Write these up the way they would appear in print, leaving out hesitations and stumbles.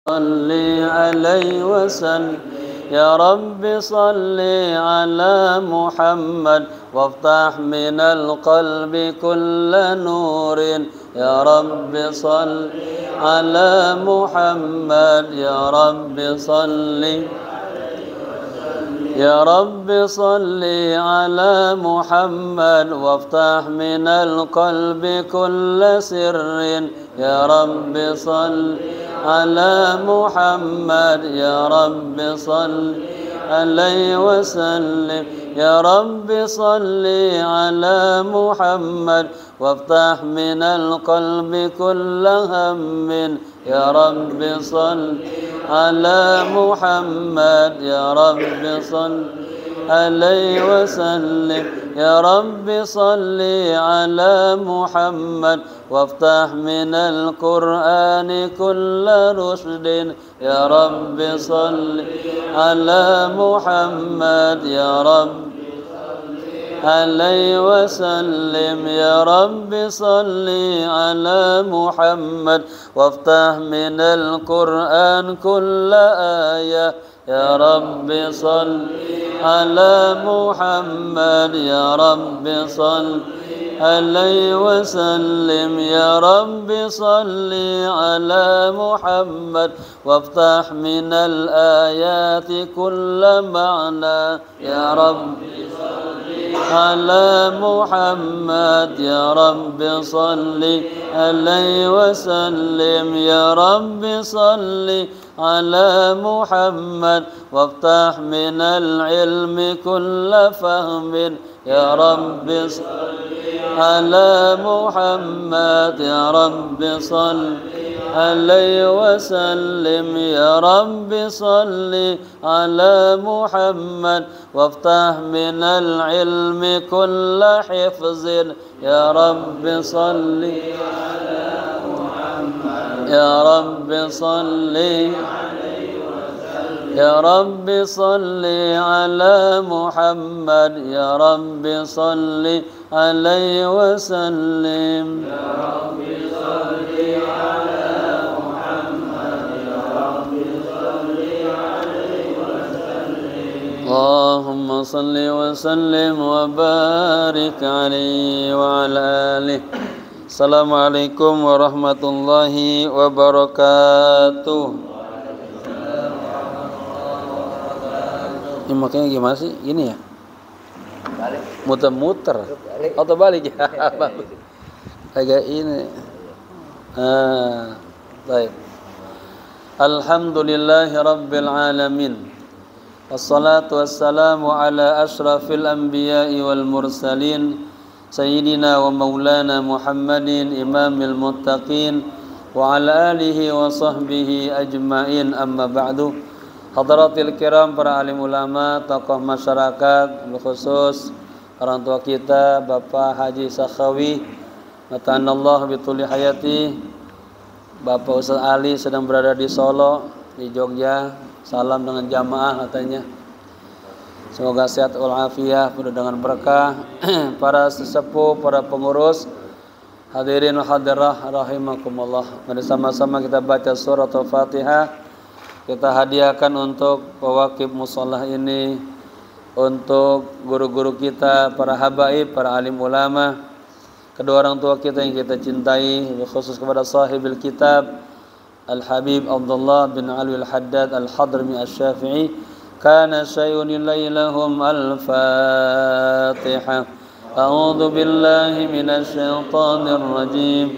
صل عليه وسلم يا رب صل على محمد وافتح من القلب كل نور يا رب صل على محمد يا رب صل يا رب صل على محمد وافتح من القلب كل سر يا رب صل على محمد يا رب صل عليه وسلم يا رب صل على محمد وافتح من القلب كل هم يا رب صل على محمد يا رب صل عليه وسلم يا رب صل على محمد وافتح من القرآن كل رشد يا رب صل على محمد يا رب عليه وسلم يا رب صل على محمد وافتح من القرآن كل آية يا رب صل على محمد يا رب صل عليه وسلم يا رب صل على محمد وافتح من الآيات كل معنى يا رب على محمد يا رب صل عليه وسلم يا رب صل على محمد وافتح من العلم كل فهم يا رب صل على محمد يا رب صل عليه وسلم يا رب صل على محمد وافتح من العلم كل حفظ يا رب صل على محمد يا رب صل يا رب صل على محمد يا رب صل عليه وسلم يا رب صل على محمد يا رب صل عليه وسلم اللهم صل وسلم وبارك عليه وعلى آله. Assalamualaikum warahmatullahi wabarakatuh. Ini makanya gimana sih? Gini ya? Muter-muter atau balik ya? Agak ini. Baik. Alhamdulillahi rabbil alamin. Wassalatu wassalamu ala ashrafil anbiya'i wal mursalin sayyidina wa maulana Muhammadin imamil muttaqin wa ala alihi wa sahbihi ajma'in, amma ba'du. Hadratil kiram, para alim ulama, tokoh masyarakat, khusus orang tua kita Bapak Haji Sakhawi matanallah bituli hayati. Bapak Ustaz Ali sedang berada di Solo, di Jogja. Salam dengan jamaah katanya. Semoga sehat walafiat, penuh dengan berkah. Para sesepuh, para pengurus, hadirin hadirah rahimakumullah. Mari sama-sama kita baca surat Al-Fatihah. Kita hadiahkan untuk pewakif musholah ini, untuk guru-guru kita, para habaib, para alim ulama, kedua orang tua kita yang kita cintai, khusus kepada sahibil kitab Al-Habib Abdullah bin Alwi Al-Haddad Al-Hadrami Al-Syafi'i. Kana syai'un ilailahum Al-Fatihah. A'udhu billahi minasyaitanir rajim.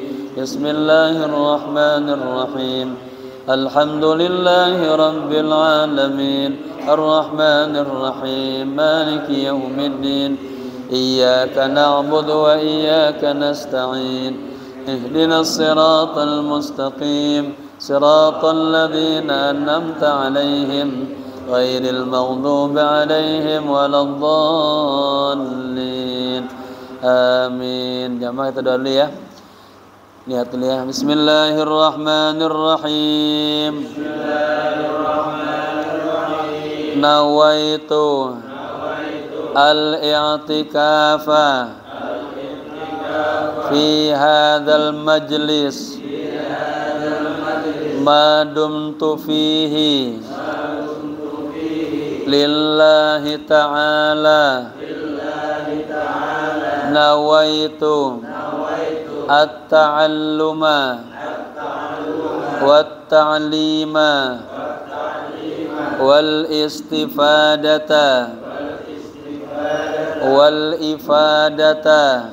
Bismillahirrahmanirrahim. Alhamdulillahi rabbil alamin. Ar-Rahmanir Rahim. Maliki yaumiddin. Iyyaka na'budu wa iyyaka nasta'in. Ihdinas siratal mustaqim. Siratal ladzina an'amta 'alaihim ghairil maghdubi 'alaihim waladdallin. Amin. Jamaah kita doa dulu ya. Lihat dulu ya. Bismillahirrahmanirrahim. Bismillahirrahmanirrahim. Nawaitu al-i'tikafa fi hadzal majlis ma dumtu fihi lillahi ta'ala nawaitu at-ta'alluma wat-ta'lima wal istifadata wal ifadata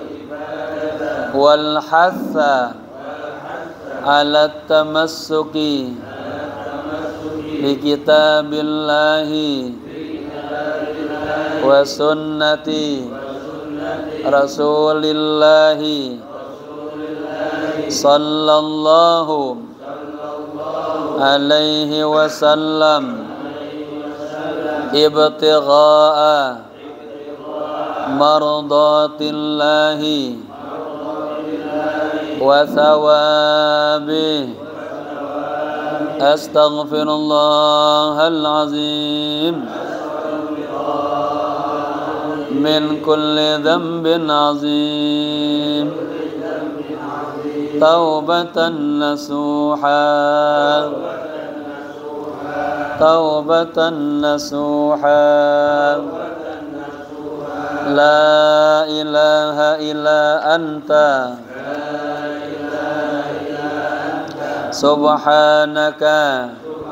wal hatha ala tamassuki bi kitabillahi wa sunnati rasulillahi sallallahu alaihi wasallam ibtigha'a mardatillahi wa thawabih. Astaghfirullahal azim min kulli dhanbin azim taubatan nasuha taubatan nasuha la ilaha illa anta subhanaka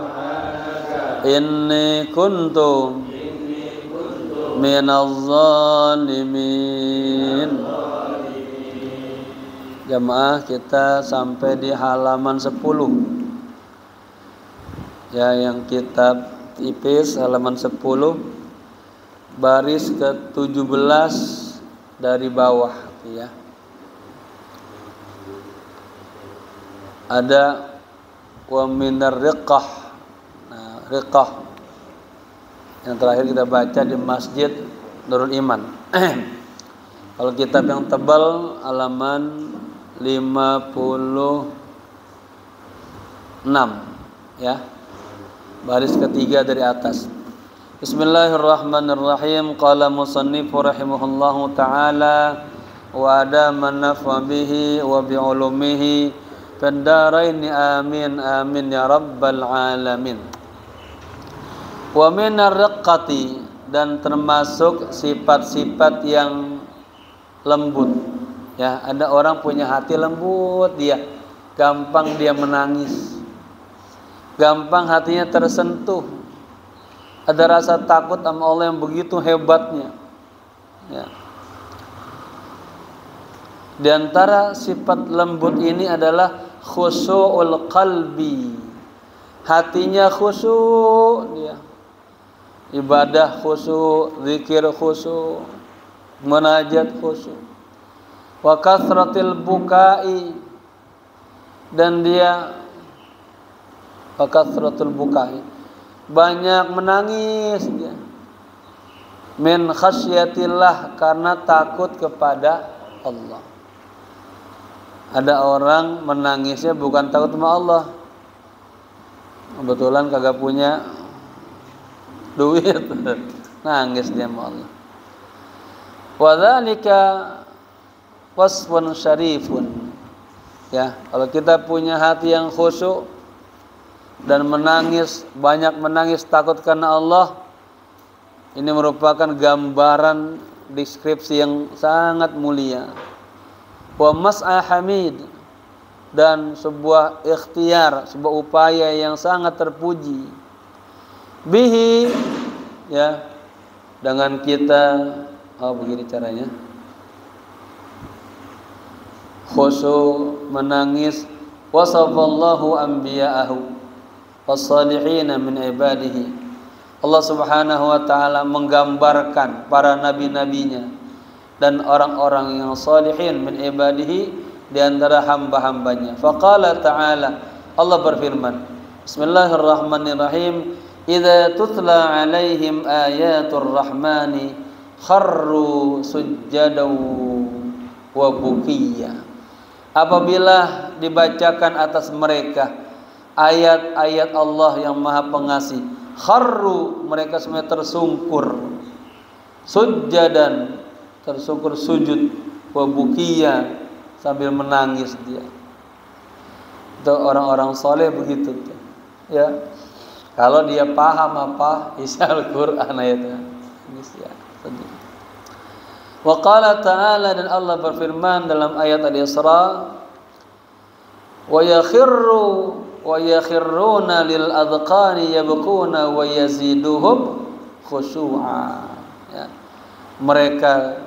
inni kuntu minaz zalimin. Jamaah, kita sampai di halaman 10 ya, yang kitab tipis halaman 10 baris ke-17 dari bawah ya. Ada wa minar riqah. Nah, riqah yang terakhir kita baca di Masjid Nurul Iman. Kalau kitab yang tebal halaman 56 ya, baris ketiga dari atas. Bismillahirrahmanirrahim. Qala musannifu rahimahullahu ta'ala wa adama naf'a bihi wa bi'ulumihi fid dharain amin amin ya rabbal alamin. Wa minar riqqati, dan termasuk sifat-sifat yang lembut ya. Ada orang punya hati lembut, dia gampang dia menangis, gampang hatinya tersentuh, ada rasa takut sama Allah yang begitu hebatnya ya. Di antara sifat lembut ini adalah khusyu'ul qalbi, hatinya khusyuk dia, ibadah khusyuk, zikir khusyuk, munajat khusyuk. Wa kathratil bukai, dan dia wa kathratul bukai, banyak menangis dia, min khasyatillah, karena takut kepada Allah. Ada orang menangisnya bukan takut sama Allah, kebetulan kagak punya duit, nangis dia sama Allah. Wa dzalika wasfun syarifun ya. Kalau kita punya hati yang khusyuk dan menangis, banyak menangis takut karena Allah, ini merupakan gambaran deskripsi yang sangat mulia. Wa mas'a hamid, dan sebuah ikhtiar, sebuah upaya yang sangat terpuji. Bihi ya, dengan kita begini caranya, khusyuk menangis. Wasafallahu anbiya'ahu was-salihina min ibadihi, Allah Subhanahu wa ta'ala menggambarkan para nabi-nabinya dan orang-orang yang salihin min ibadihi, di antara hamba-hambanya. Faqala ta'ala, Allah berfirman, Bismillahirrahmanirrahim, idza tutla alaihim ayatur rahmani kharru sujjadan wa bukiya. Apabila dibacakan atas mereka ayat-ayat Allah yang Maha Pengasih, kharru, mereka semuanya tersungkur, sujjadan, tersungkur sujud, wa bukiya, sambil menangis dia. Itu orang-orang soleh begitu tuh. Ya. Kalau dia paham apa isi Al-Qur'an ayatnya. Ya, wa qala ta'ala, dan Allah berfirman dalam ayat Al-Isra, wa yakhruna lil adqani yabkuna wa yaziduhum khusyu'a. Ya. Mereka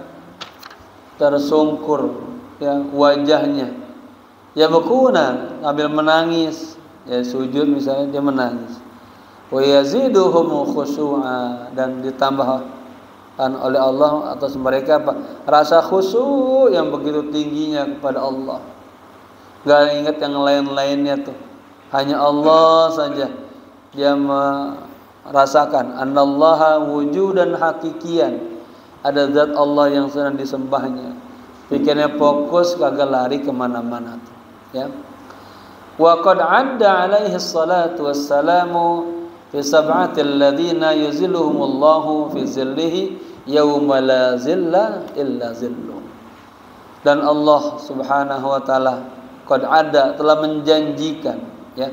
tersungkur, ya, wajahnya, yabkuna, sambil menangis, ya, sujud misalnya dia menangis, wa yaziduhum khusyu'a, dan ditambahkan oleh Allah atas mereka apa? Rasa khusyuk yang begitu tingginya kepada Allah. Gak ingat yang lain-lainnya tuh, hanya Allah saja dia merasakan annallaha wujudan hakikian, ada zat Allah yang sedang disembahnya. Pikirnya fokus, kagak lari kemana-mana tuh, ya. Wa qad 'adda 'alaihi salatu wassalamu fi sab'atil ladzina yuzilluhumullahu fi zillihi yauma la zilla illa zilluh. Dan Allah Subhanahu wa taala qad 'adda, telah menjanjikan, ya.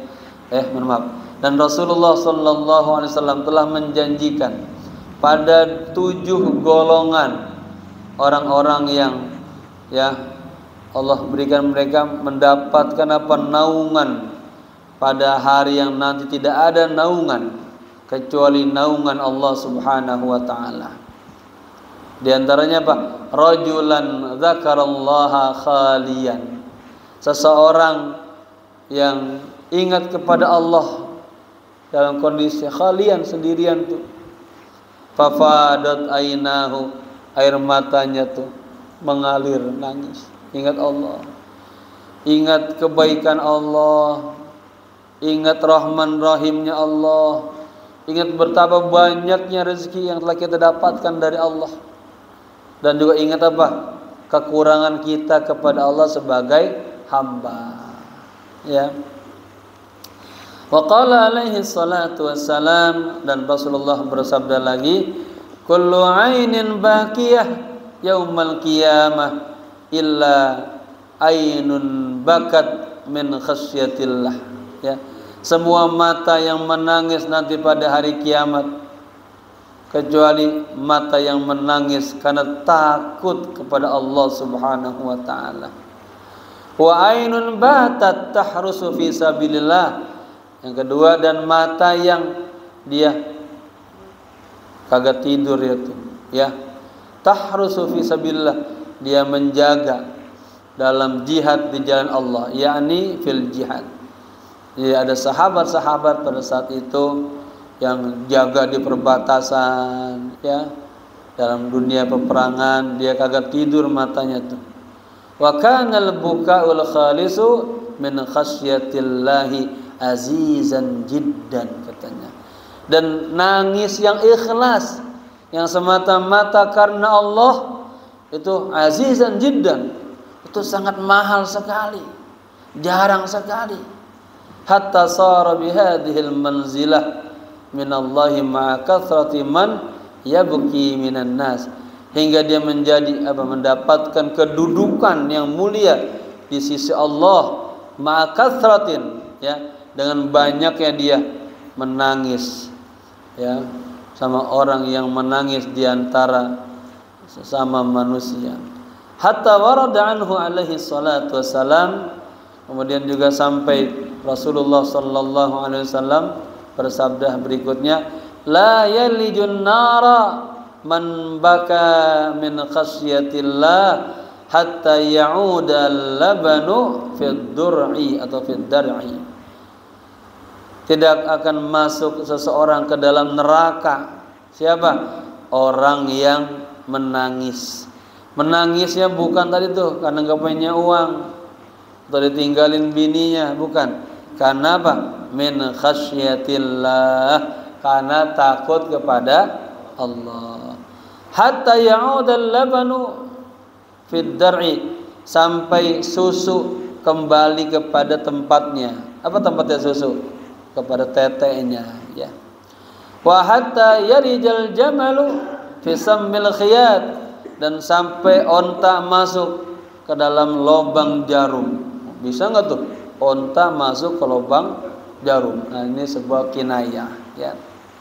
Dan Rasulullah sallallahu alaihi wasallam telah menjanjikan pada 7 golongan orang-orang yang, ya, Allah berikan mereka mendapatkan apa? Naungan pada hari yang nanti tidak ada naungan kecuali naungan Allah Subhanahu wa taala. Di antaranya apa? Rajulan dzakarallaha khalian. Seseorang yang ingat kepada Allah dalam kondisi khalian, sendirian tuh. Fafadat ainahu, air matanya tuh mengalir, nangis, ingat Allah, ingat kebaikan Allah, ingat rahman rahimnya Allah, ingat betapa banyaknya rezeki yang telah kita dapatkan dari Allah, dan juga ingat apa? Kekurangan kita kepada Allah sebagai hamba, ya. Wa qala alaihi salatu wassalam, dan Rasulullah bersabda lagi, kullu ainin baqiyah yaumal qiyamah illa ainun bakat min khasyatillah, ya. Semua mata yang menangis nanti pada hari kiamat kecuali mata yang menangis karena takut kepada Allah Subhanahu wa taala. Wa ainun batat tahrusu fi sabilillah. Yang kedua, dan mata yang dia kagak tidur, ya tuh, ya, tahrusu fi sabilillah, dia menjaga dalam jihad di jalan Allah, yakni fil jihad. Jadi ada sahabat-sahabat pada saat itu yang jaga di perbatasan, ya, dalam dunia peperangan, dia kagak tidur matanya tuh. Wa kanal buka'ul khalisu min khasyatillahi azizan jiddan, katanya. Dan nangis yang ikhlas, yang semata-mata karena Allah, itu azizan jiddan, itu sangat mahal sekali, jarang sekali. Hatta sara bihadhil manzilah minallahi ma'a kathrati man yabki minan nas, hingga dia menjadi apa? Mendapatkan kedudukan yang mulia di sisi Allah, ma'a kathratin, ya, dengan banyaknya dia menangis, ya, sama orang yang menangis di antara sesama manusia. Hatta warada anhu alaihi salatu wassalam, kemudian juga sampai Rasulullah sallallahu alaihi wasallam bersabda berikutnya, la yalijun nara man baka min khasyatillah hatta ya'uda labanu fid dur'i atau fid dar'i. Tidak akan masuk seseorang ke dalam neraka. Siapa? Orang yang menangis. Menangisnya bukan tadi tuh karena gak punya uang atau ditinggalin bininya, bukan. Karena apa? Min khasyatillah, karena takut kepada Allah. Hatta ya'udal labanu fid dar'i, sampai susu kembali kepada tempatnya. Apa tempatnya susu? Kepada teteknya, ya. Wa hatta yarijal jamalu fi sammil khiyat, dan sampai onta masuk ke dalam lubang jarum. Bisa nggak tuh? onta masuk ke lubang jarum. Nah, ini sebuah kinayah, ya.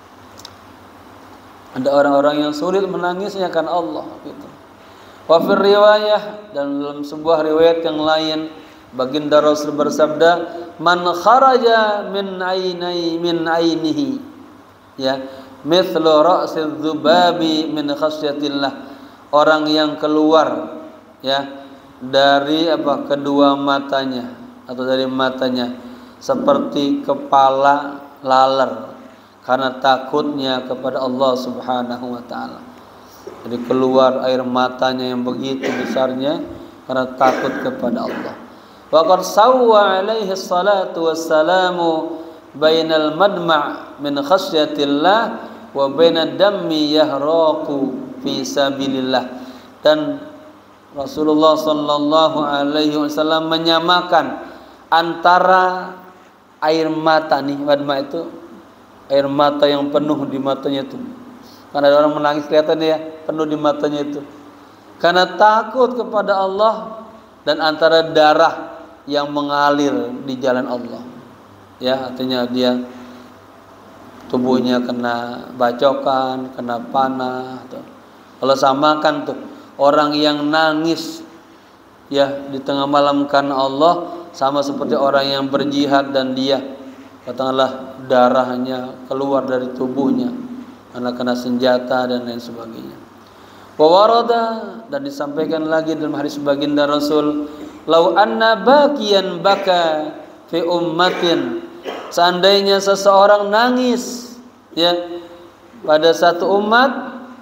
Ada orang-orang yang sulit menangisnya karena Allah, gitu. Wa fir riwayah, dan dalam sebuah riwayat yang lain baginda Rasul bersabda, man kharaja min ainihi, ya, mithlu ra'sil dzubabi min khasyatillah. Orang yang keluar, ya, dari kedua matanya atau dari matanya seperti kepala laler karena takutnya kepada Allah Subhanahu wa taala. Jadi keluar air matanya yang begitu besarnya karena takut kepada Allah. Wa qad sawwa alaihi salatu wassalamu bainal madma' min khasyatillah wa bainad dammi yahraqu fi sabilillah. Dan Rasulullah sallallahu alaihi wasallam menyamakan antara air mata nih, madma itu air mata yang penuh di matanya itu. Karena ada orang menangis kelihatan ya, penuh di matanya itu. Karena takut kepada Allah, dan antara darah yang mengalir di jalan Allah. Ya, artinya dia tubuhnya kena bacokan, kena panah tuh. Kalau samakan tuh orang yang nangis ya di tengah malam karena Allah sama seperti orang yang berjihad dan dia katakanlah darahnya keluar dari tubuhnya karena kena senjata dan lain sebagainya. Wa warada, dan disampaikan lagi dalam hadis baginda Rasul, lau anna bakiyan baka fi ummatin, seandainya seseorang nangis ya pada satu umat,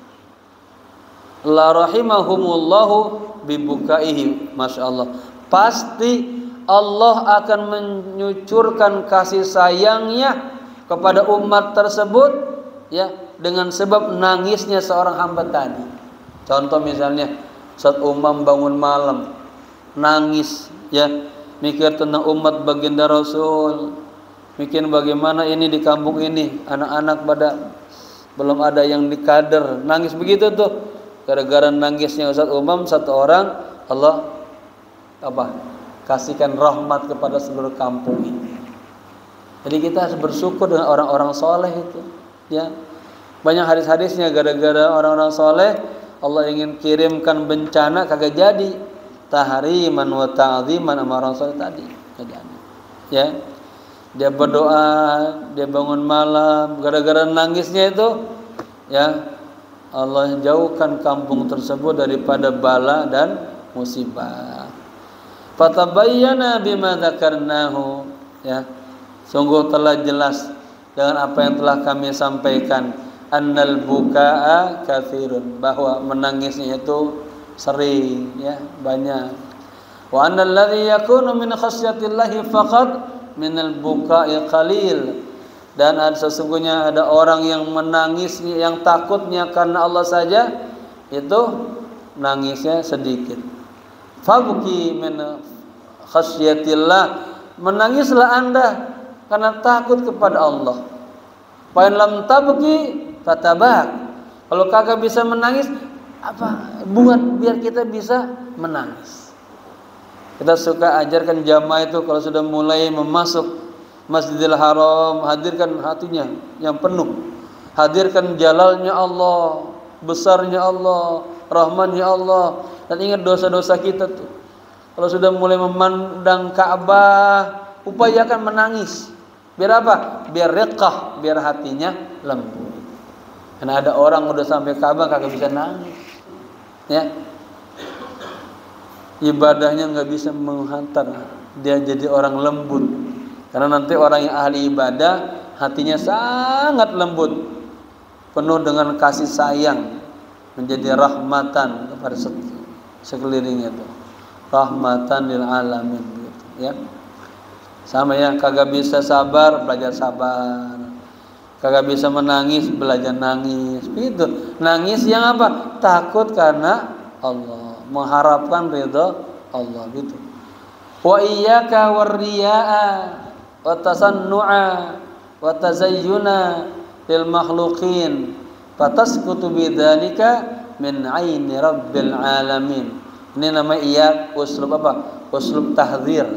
la rahimahumullahu bibukaihi, masyaallah, pasti Allah akan menyucurkan kasih sayangnya kepada umat tersebut ya dengan sebab nangisnya seorang hamba tadi. Contoh misalnya saat umam bangun malam nangis ya, mikir tentang umat baginda Rasul, mikir bagaimana ini di kampung ini anak-anak pada belum ada yang dikader, nangis begitu tuh. Gara-gara nangisnya Ustaz Umam satu orang, Allah kasihkan rahmat kepada seluruh kampung ini. Jadi kita harus bersyukur dengan orang-orang soleh itu ya. Banyak hadis-hadisnya gara-gara orang-orang soleh Allah ingin kirimkan bencana kagak jadi. Tahriman wa ta'ziman sama orang soleh tadi kagak jadi. Ya. Dia berdoa, dia bangun malam, gara-gara nangisnya itu ya Allah jauhkan kampung tersebut daripada bala dan musibah. Fatabayyana bima dzakarnahu, ya. Sungguh telah jelas dengan apa yang telah kami sampaikan, annal bukaa katsirun, bahwa menangisnya itu sering ya, banyak. Wa annal ladzi yakunu min khasyatillahi faqad minal bukai qalil, dan sesungguhnya ada orang yang menangis yang takutnya karena Allah saja itu nangisnya sedikit. Fabki min khasyatillah, menangislah Anda karena takut kepada Allah. Fa in lam tabki fatabak, kalau kagak bisa menangis buat biar kita bisa menangis. Kita suka ajarkan jamaah itu kalau sudah mulai memasuk Masjidil Haram, hadirkan hatinya yang penuh, hadirkan jalalnya Allah, besarnya Allah, rahmannya Allah, dan ingat dosa-dosa kita tuh. Kalau sudah mulai memandang Ka'bah, upayakan menangis. Biar apa? Biar riqah, biar hatinya lembut. Karena ada orang udah sampai Ka'bah kagak bisa nangis. Ya. Ibadahnya nggak bisa menghantar, dia jadi orang lembut. Karena nanti orang yang ahli ibadah hatinya sangat lembut, penuh dengan kasih sayang, menjadi rahmatan kepada sekelilingnya itu, rahmatan lil alamin gitu, ya. Sama ya, kagak bisa sabar, belajar sabar. Kagak bisa menangis, belajar nangis. Begitu. Nangis yang apa? Takut karena Allah, mengharapkan ridha Allah gitu. Wa iyyaka warriya'a wa tasannu'a wa tazayyuna lil makhluqin fatasqutu bidzalika min 'aini rabbil alamin. Ini namanya iyak uslub apa? Uslub tahdzir,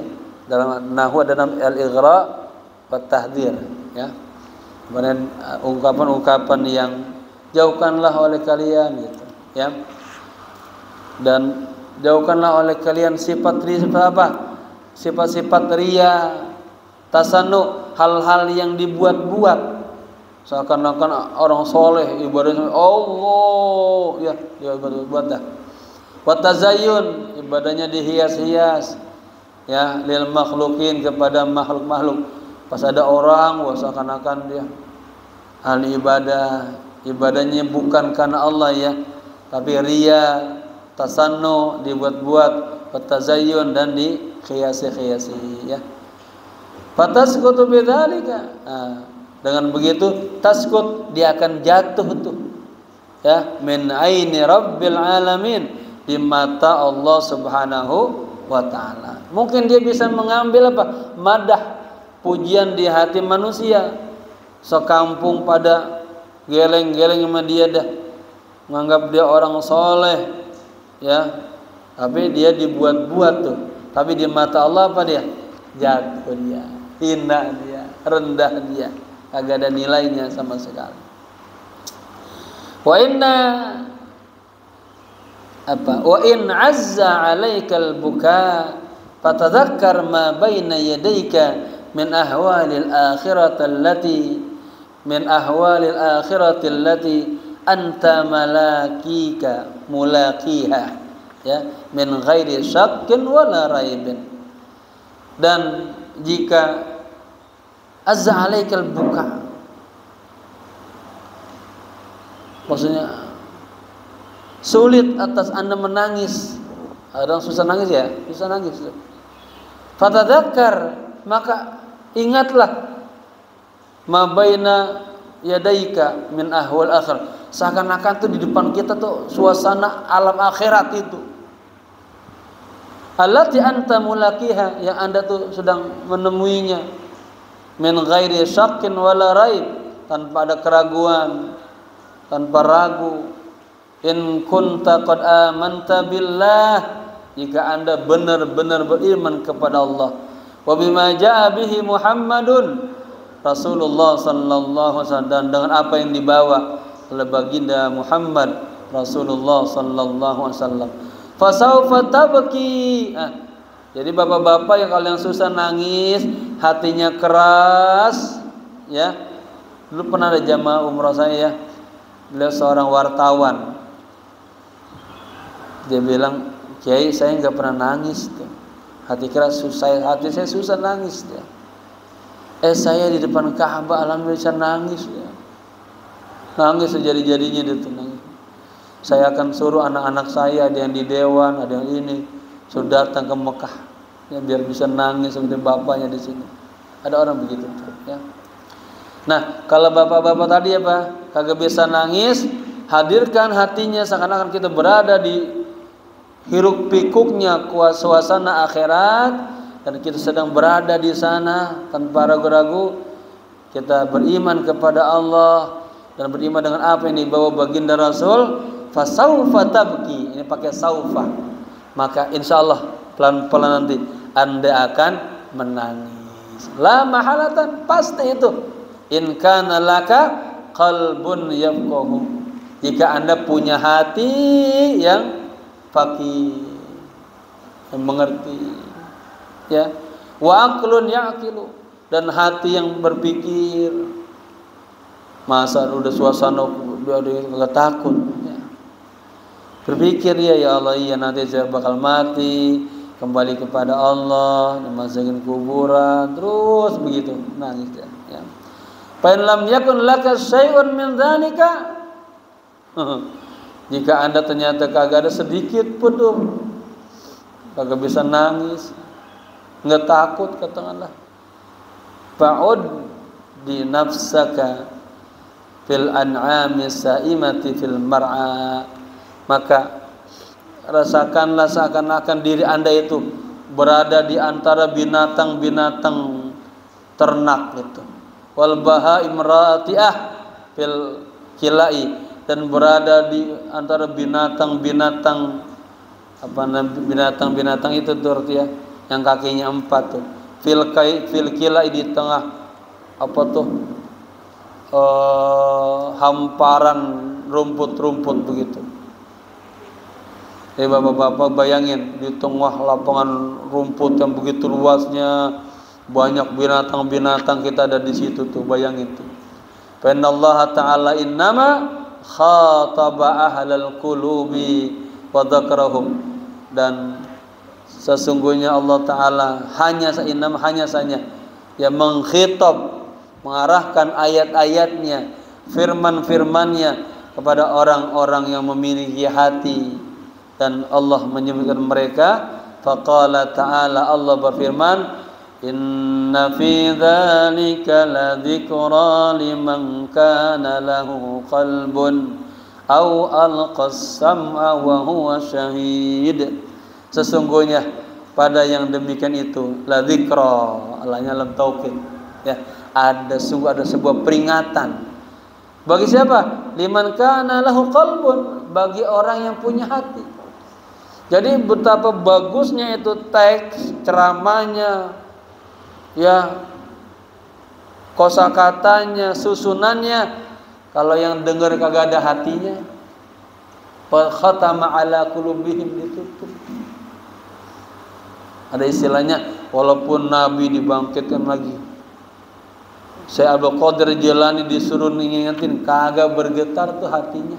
Dalam nahwu ada al-ighra wa tahdhir, ya. Kemudian ungkapan-ungkapan yang jauhkanlah oleh kalian gitu, ya. Dan jauhkanlah oleh kalian sifat apa? Sifat-sifat riya, tasannu, hal-hal yang dibuat-buat. Seakan-akan orang soleh ibadahnya Allah, ya buat dah. Wa tazayyun, ibadahnya dihias-hias, ya, lil makhlukin, kepada makhluk-makhluk. Pas ada orang, wah seakan-akan dia ahli ibadah, ibadahnya bukan karena Allah, ya, tapi riya, tasannu, dibuat-buat, wa tazayyun, dan dihiasi-hiasi, ya. Fatasqutu bidzalika. Dengan begitu taskut, dia akan jatuh tuh, ya, min aini rabbil alamin, di mata Allah Subhanahu wa taala. Mungkin dia bisa mengambil apa? Madah, pujian di hati manusia. Sekampung pada geleng-geleng sama dia dah, menganggap dia orang soleh, ya. Tapi dia dibuat-buat tuh. Tapi di mata Allah apa dia? Jatuh dia, hina dia, rendah dia. Agak ada nilainya sama sekali. Wa in azza 'alaikal buka fatadhakkar ma baina yadayka min ahwalil akhirati allati anta mulaqiha, ya, min ghairi syakkin wala raibin. Dan jika azza 'alaikal buka, maksudnya sulit atas Anda menangis. Ada orang susah nangis, ya, susah nangis. Fatadzakkar, maka ingatlah, ma baina yadaika min ahwal akhir. Seakan-akan tuh di depan kita tuh suasana alam akhirat itu. Allati anta mulaqiha, yang Anda tuh sedang menemuinya. Min ghairi syakkin wala raib, tanpa ada keraguan, tanpa ragu. In kunta qad amanta billah, jika Anda benar-benar beriman kepada Allah. Wa bima jaa bihi Muhammadun, Rasulullah sallallahu alaihi wasallam, dan dengan apa yang dibawa oleh baginda Muhammad Rasulullah sallallahu alaihi wasallam. Fasaufa tabki. Jadi bapak-bapak yang kalian susah nangis, hatinya keras, ya. Dulu pernah ada jamaah umrah saya, ya. Beliau seorang wartawan. Dia bilang, "Kiai, saya nggak pernah nangis tuh. Hati keras, hati saya susah nangis dia. Saya di depan Ka'bah alhamdulillah bisa nangis ya. Nangis sejadi-jadinya dia tuh nangis. Saya akan suruh anak-anak saya, ada yang di dewan, ada yang ini, sudah datang ke Mekah, ya, biar bisa nangis seperti bapaknya di sini." Ada orang begitu, ya. Nah, kalau bapak-bapak tadi apa? Kagak bisa nangis, hadirkan hatinya seakan-akan kita berada di hiruk pikuknya suasana akhirat, dan kita sedang berada di sana tanpa ragu-ragu. Kita beriman kepada Allah dan beriman dengan apa yang dibawa baginda Rasul. Fasaufa tabki, ini pakai saufa, maka insyaallah pelan-pelan nanti Anda akan menangis. La mahalatan, pasti itu. In kana laka qalbun yafqahu, jika Anda punya hati yang faqih, yang mengerti, ya. Wa aqlun yaqilu, dan hati yang berpikir. Masa udah suasana udah takut, ya. Berpikir, ya Allah, iya nanti saya bakal mati, kembali kepada Allah, dimasukin kuburan, terus begitu nangis, ya. Fa in lam yakun laka syai'un min dzalika, jika Anda ternyata kagak ada sedikit pun tuh, kagak bisa nangis, nggak takut, katakanlah, fa'ud di nafsaka fil an'ami sa'imati fil mar'a, maka rasakanlah seakan-akan diri Anda itu berada di antara binatang-binatang ternak itu, wal bahaim rati'ah fil kilai, dan berada di antara binatang-binatang itu tuh, ya, yang kakinya 4 tuh, fil kilai di tengah apa tuh hamparan rumput-rumput begitu. Bapak-bapak bayangin di tengah lapangan rumput yang begitu luasnya, banyak binatang-binatang, kita ada di situ tuh, bayangin tuh. Fa innallaha ta'ala innama khataba ahlal qulubi wa dzakarahum, dan sesungguhnya Allah Ta'ala hanya saja yang mengkhitab, mengarahkan ayat-ayatnya, firman-firmannya kepada orang-orang yang memiliki hati. Dan Allah menyebutkan mereka, faqala ta'ala, Allah berfirman, inna fi dzalika ladzikra liman kana lahu qalbun aw alqas sam'a wa huwa syahid. Sesungguhnya pada yang demikian itu ladzikra, Allahnya lam taukid, ya, ada sebuah peringatan bagi siapa? Liman kana lahu qalbun, bagi orang yang punya hati. Jadi betapa bagusnya itu teks ceramahnya, ya, kosakatanya, susunannya. Kalau yang dengar kagak ada hatinya, fa khatama ala qulubihim, ditutup. Ada istilahnya, walaupun Nabi dibangkitkan lagi, Syekh Abdul Qadir Jilani disuruh ngingetin, kagak bergetar tuh hatinya.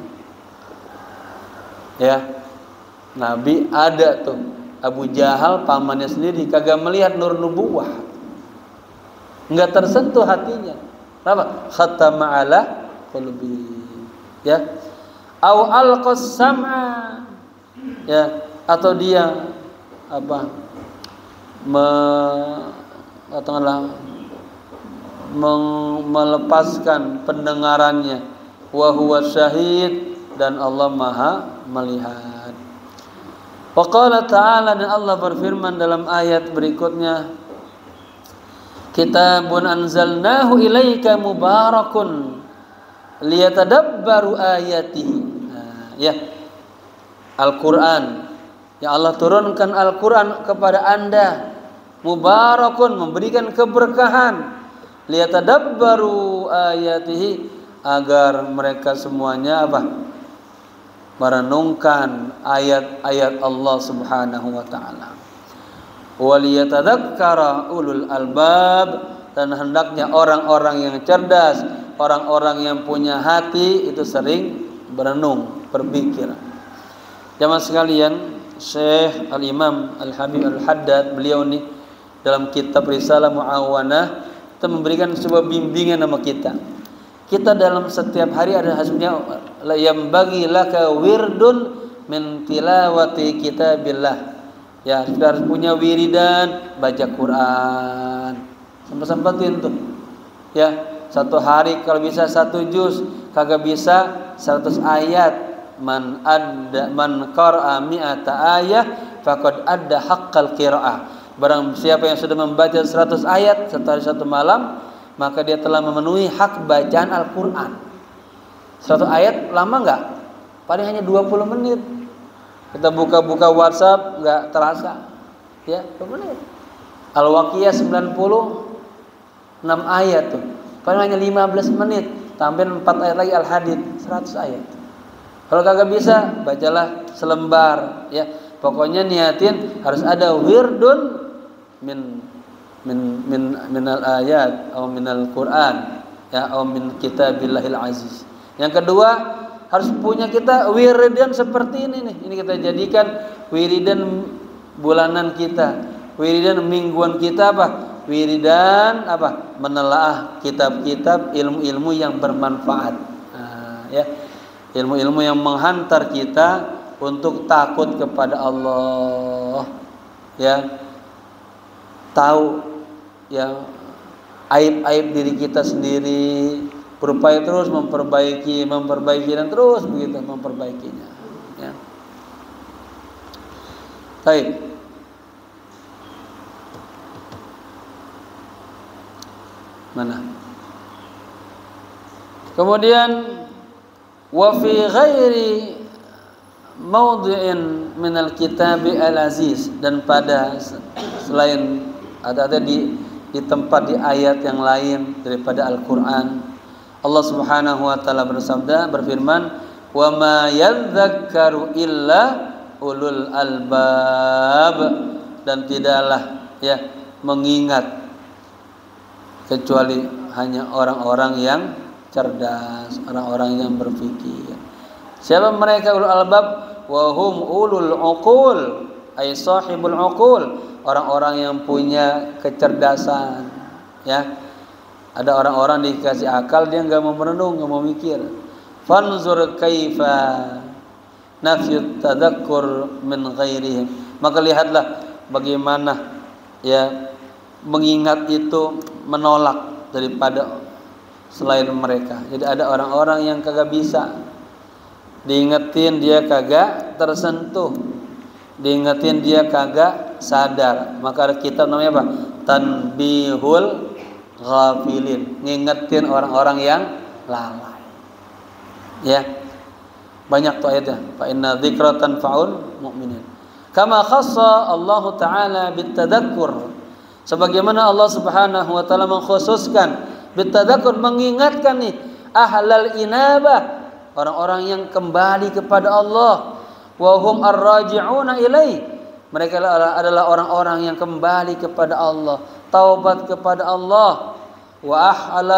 Ya, Nabi ada tuh, Abu Jahal pamannya sendiri kagak melihat nur nubuwah, enggak tersentuh hatinya. Kenapa? Khatama ala qulubi, ya, au alqas sam'a, ya, atau dia apa, katakanlah melepaskan pendengarannya, wa huwa syahid, dan Allah Maha melihat. Wa qala ta'ala, dan Allah berfirman dalam ayat berikutnya, kitabun anzalnahu ilaika mubarakun liyatadabbaru ayatihi. Nah, ya, Al-Quran, ya Allah turunkan Al-Quran kepada anda, mubarakun, memberikan keberkahan, liyatadabbaru ayatihi, agar mereka semuanya apa? Merenungkan ayat-ayat Allah Subhanahu wa taala. Waliyatadzakkara ulul albab, dan hendaknya orang-orang yang cerdas, orang-orang yang punya hati itu sering berenung, berpikir. Jamaah sekalian, Syekh Al-Imam Al-Habib Al-Haddad, beliau nih dalam kitab Risalah Mu'awanah itu memberikan sebuah bimbingan sama kita. Kita dalam setiap hari ada hasbunya, yang bagi laka wirdun min tilawati kitabillah. Ya, kita harus punya wiridan baca Quran. Sempat-sempatin tuh. Ya, satu hari kalau bisa 1 juz, kagak bisa 100 ayat. Man qara'a mi'ata ayah faqad adda haqqal qiraah. Barang siapa yang sudah membaca 100 ayat satu hari satu malam, maka dia telah memenuhi hak bacaan Al-Quran. 100 ayat lama enggak? Paling hanya 20 menit. Kita buka-buka WhatsApp enggak terasa. Ya, 20 menit. Al-Waqiah 96 ayat tuh. Paling hanya 15 menit. Tambahin 4 ayat lagi Al-Hadid, 100 ayat. Kalau kagak bisa, bacalah selembar, ya. Pokoknya niatin harus ada wirdun min al-ayat atau min al-Quran, ya, atau min kitabillahil aziz. Yang kedua, harus punya kita wiridan seperti ini nih. Ini kita jadikan wiridan bulanan kita, wiridan mingguan kita apa? Wiridan apa? Menelaah kitab-kitab ilmu-ilmu yang bermanfaat. Nah, ya. Ilmu-ilmu yang menghantar kita untuk takut kepada Allah, ya. Tahu ya aib-aib diri kita sendiri, berupaya terus memperbaiki dan terus begitu memperbaikinya, ya. Baik. Mana? Kemudian wa fi ghairi mawdi'in minal kitabi al-aziz, dan pada selain Ada di tempat di ayat yang lain daripada Al-Qur'an. Allah Subhanahu wa taala berfirman, "Wa ma yadhakkaru illa ulul albab." Dan tidaklah ya mengingat kecuali hanya orang-orang yang cerdas, orang-orang yang berpikir. Siapa mereka ulul albab? Wa hum ulul uqul, ay sahibul uqul, orang-orang yang punya kecerdasan. Ya, ada orang-orang dikasih akal dia nggak mau merenung, nggak mau mikir. Fanzur kaifa nafyut tadakkur min ghairihim. Maka lihatlah bagaimana ya mengingat itu menolak daripada selain mereka. Jadi ada orang-orang yang kagak bisa diingetin, dia kagak tersentuh, diingetin dia kagak sadar. Maka ada kitab namanya apa? Tanbihul Ghafilin, ngingetin orang-orang yang lalai. Ya, banyak tuh ayatnya. Fa inna dzikra tanfa'ul mu'minin. Kama khassa Allah Ta'ala bitadakkur, sebagaimana Allah Subhanahu wa taala mengkhususkan bitadakkur, mengingatkan nih ahlal inabah, orang-orang yang kembali kepada Allah. Wa hum ar-raji'una ilaih, mereka adalah orang-orang yang kembali kepada Allah, taubat kepada Allah. Wa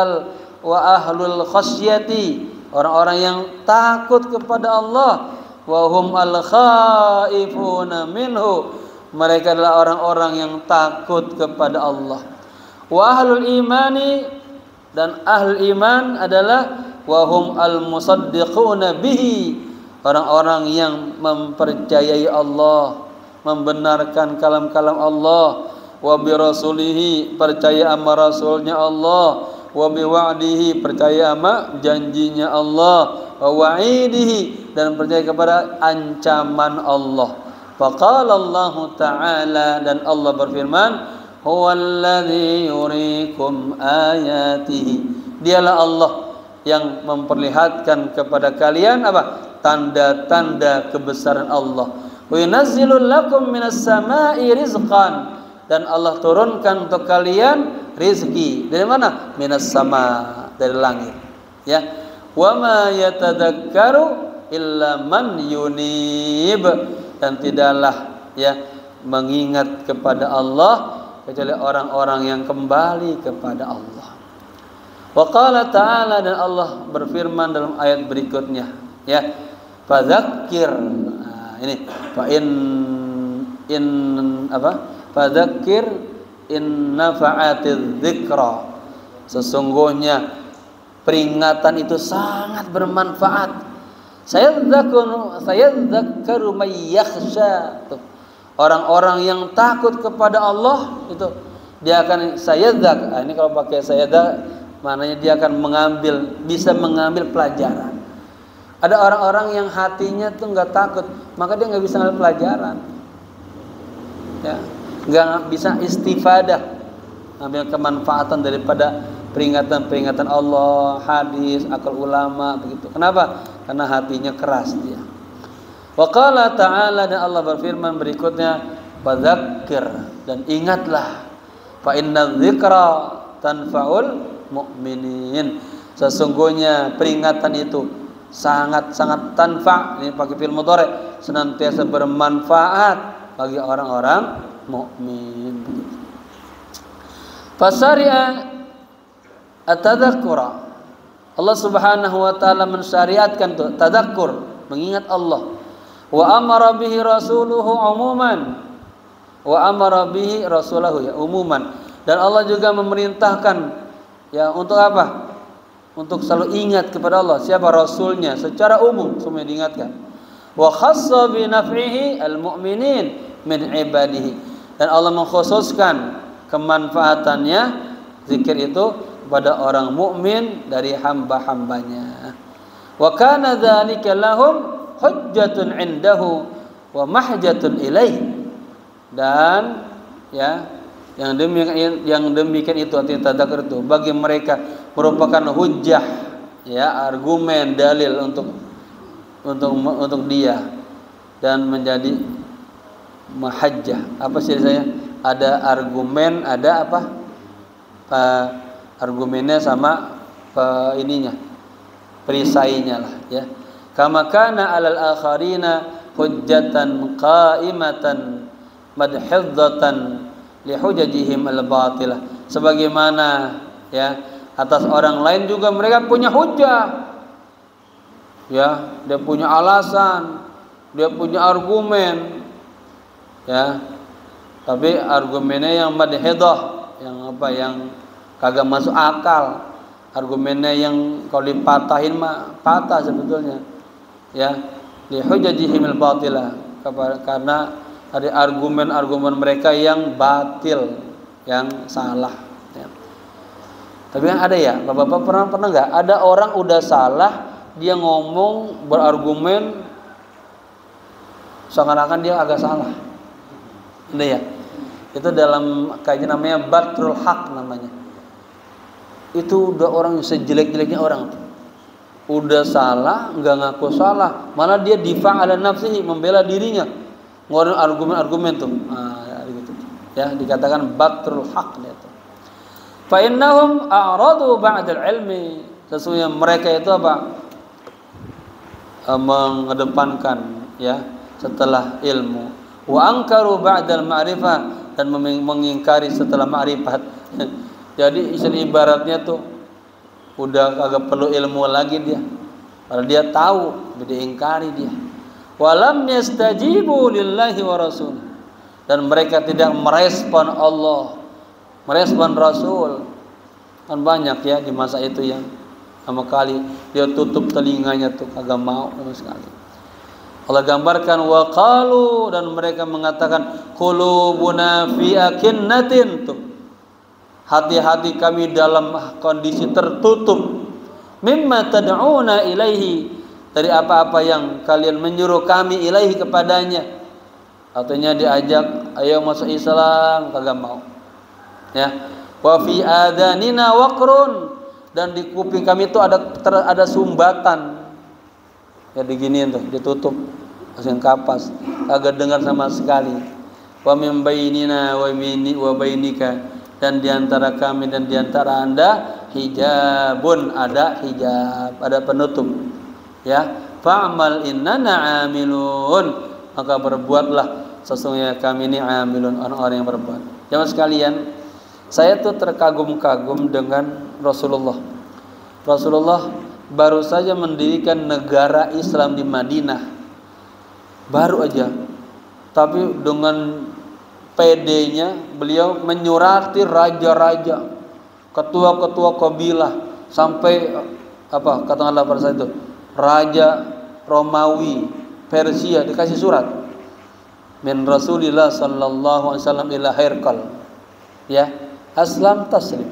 ahlul khasyati, orang-orang yang takut kepada Allah. Wa hum al-khaifuna minhu, mereka adalah orang-orang yang takut kepada Allah. Wa ahlul imani, dan ahlul iman adalah wa hum al-musaddiquna bihi, orang-orang yang mempercayai Allah, membenarkan kalam-kalam Allah. Wa bi rasulihi, percaya sama rasulnya Allah. Wa bi wa'dihi, percaya sama janjinya Allah. Wa wa'idihi, dan percaya kepada ancaman Allah. Faqala Allah Ta'ala, dan Allah berfirman, huwallazi yuriikum ayatihi, dialah Allah yang memperlihatkan kepada kalian apa? Tanda-tanda kebesaran Allah. Wa yunazzilu lakum minas samai rizqan, dan Allah turunkan untuk kalian rizki. Dari mana? Minas sama, dari langit. Ya. Wa ma yatadakkaru illa man yunib, dan tidaklah ya mengingat kepada Allah kecuali orang-orang yang kembali kepada Allah. Wa qala ta'ala, dan Allah berfirman dalam ayat berikutnya, ya, fadzakir. Nah, ini fa in apa? Fadzakir in nafa'atiz dzikra. Sesungguhnya peringatan itu sangat bermanfaat. Sayadzakkaru may yakhsha. Orang-orang yang takut kepada Allah itu dia akan sayadzak. Nah, ini kalau pakai sayadzak maknanya dia akan bisa mengambil pelajaran. Ada orang-orang yang hatinya tuh nggak takut, maka dia nggak bisa ngambil pelajaran. Ya, nggak bisa istifadah, ambil kemanfaatan daripada peringatan-peringatan Allah, hadis, akal ulama, begitu. Kenapa? Karena hatinya keras dia. Wa qala ta'ala, dan Allah berfirman berikutnya, fadzakir, dan ingatlah, fa inna dzikra tanfa'ul mu'minin. Sesungguhnya peringatan itu sangat-sangat tanfa', ini pakai fi'il mudhari', senantiasa bermanfaat bagi orang-orang mukmin. Fasari'a at-tadzakkura, Allah Subhanahu wa taala mensyariatkan tuh tadakkur, mengingat Allah. Wa amara bihi rasuluhu umuman, wa amara bihi rasulahu, ya, umuman. Dan Allah juga memerintahkan ya untuk apa? Untuk selalu ingat kepada Allah. Siapa? Rasulnya secara umum semua diingatkan. Wa khassa bi naf'ihi al-mu'minin min ibadihi, dan Allah mengkhususkan kemanfaatannya zikir itu kepada orang mukmin dari hamba-hambanya. Wa kana dzalika lahum hujjatun indahu wa mahjatun ilaih, dan ya yang demikian itu, artinya tadzakur itu bagi mereka merupakan hujjah, ya, argumen, dalil untuk dia, dan menjadi mahajjah. Apa sih saya? ada argumen, ada apa? Argumennya sama ininya, perisainya lah ya. Kama kana 'alal akharina hujjatan qa'imatan madhidzatan li hujajihim al-batilah. Sebagaimana ya, atas orang lain juga mereka punya hujjah. Ya, dia punya alasan, dia punya argumen. Ya. Tapi argumennya yang madhidzah, yang apa, yang kagak masuk akal. Argumennya yang kalau dipatahin mah patah sebetulnya. Ya, li hujajihimil batilah, karena ada argumen-argumen mereka yang batil, yang salah. Ya. Tapi kan ada ya, Bapak-bapak pernah nggak ada orang udah salah, dia ngomong berargumen seakan-akan dia agak salah. Ada ya? Itu dalam kajian namanya batrul haq namanya. Itu udah orang sejelek-jeleknya orang tuh. Udah salah, nggak ngaku salah, malah dia difa' ala nafsihi, membela dirinya, ngeluarin argumen-argumen tuh. Nah, gitu. Ya, dikatakan batrul haq itu. Fa innahum a'radu ba'dal ilmi. Sesungguhnya mereka itu apa? Mengedepankan ya setelah ilmu. Wa angkaru ba'dal ma'rifah, dan mengingkari setelah ma'rifat. Jadi ibaratnya tuh udah kagak perlu ilmu lagi dia. Kalau dia tahu, diingkari dia. Walam yastajibu lillahi wa rasul, dan mereka tidak merespon Allah, merespon Rasul. Kan banyak ya di masa itu yang sama kali dia tutup telinganya tuh, kagak mau sama sekali. Allah gambarkan waqalu, dan mereka mengatakan qulubuna fi akinnatin tuh. Hati-hati kami dalam kondisi tertutup. Mimma tad'una ilaihi, dari apa-apa yang kalian menyuruh kami ilaihi kepadanya. Artinya diajak ayo masuk Islam, kagak mau. Ya. Wa fi adanina waqrun, dan di kuping kami itu ada sumbatan. Ya diginiin tuh, ditutup dengan kapas, kagak dengar sama sekali. Wa min bainina wa bainika, dan diantara kami dan diantara anda hijabun, ada hijab, ada penutup. Ya, fa'mal innana amilun, maka berbuatlah, sesungguhnya kami ini amilun, orang-orang yang berbuat. Jamaah sekalian, saya tuh terkagum-kagum dengan Rasulullah. Rasulullah baru saja mendirikan negara Islam di Madinah, baru aja, tapi dengan PD-nya beliau menyurati raja-raja, ketua-ketua kabilah, sampai apa kata Allah pada saat itu, raja Romawi, Persia, dikasih surat min Rasulillah sallallahu alaihi wasallam ila Herkal, ya, aslam taslim.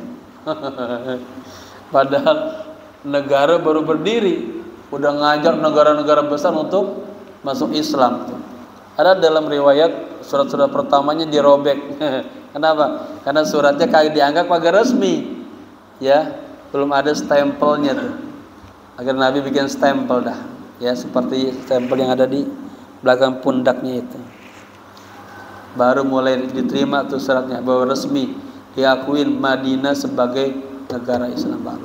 Padahal negara baru berdiri, udah ngajak negara-negara besar untuk masuk Islam. Ada dalam riwayat surat-surat pertamanya dirobek. Kenapa? Karena suratnya kayak dianggap agak resmi, ya, belum ada stempelnya tuh. Agar Nabi bikin stempel dah, ya, seperti stempel yang ada di belakang pundaknya itu. Baru mulai diterima tuh suratnya, bahwa resmi diakuin Madinah sebagai negara Islam baru.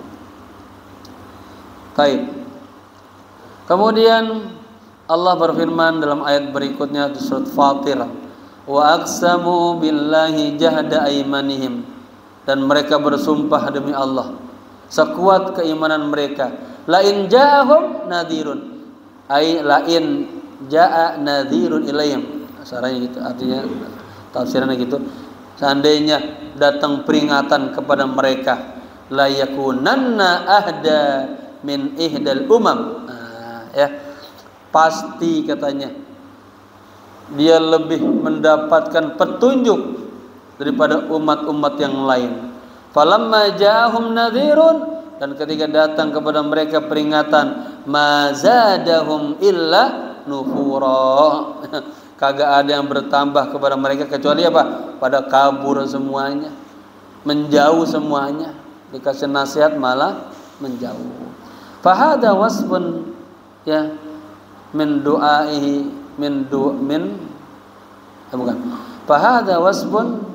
Baik. Kemudian Allah berfirman dalam ayat berikutnya di surat Fatir, wa aqsamu billahi jahda aimanihim, dan mereka bersumpah demi Allah sekuat keimanan mereka, la in ja'ahum nadhirun, ai la in ja'a nadhirun ilaihim. Caranya gitu, artinya tafsirannya gitu, seandainya datang peringatan kepada mereka, la yakunanna ahda min ihdal umam. Nah, ya, pasti katanya dia lebih mendapatkan petunjuk daripada umat-umat yang lain. Falamma ja'ahum nadhirun, dan ketika datang kepada mereka peringatan, mazadahum illa nufura, kagak ada yang bertambah kepada mereka kecuali apa? Pada kabur semuanya, menjauh semuanya. Dikasih nasihat malah menjauh. Fahada wasbun, ya, min du'aihi min fahada wasbun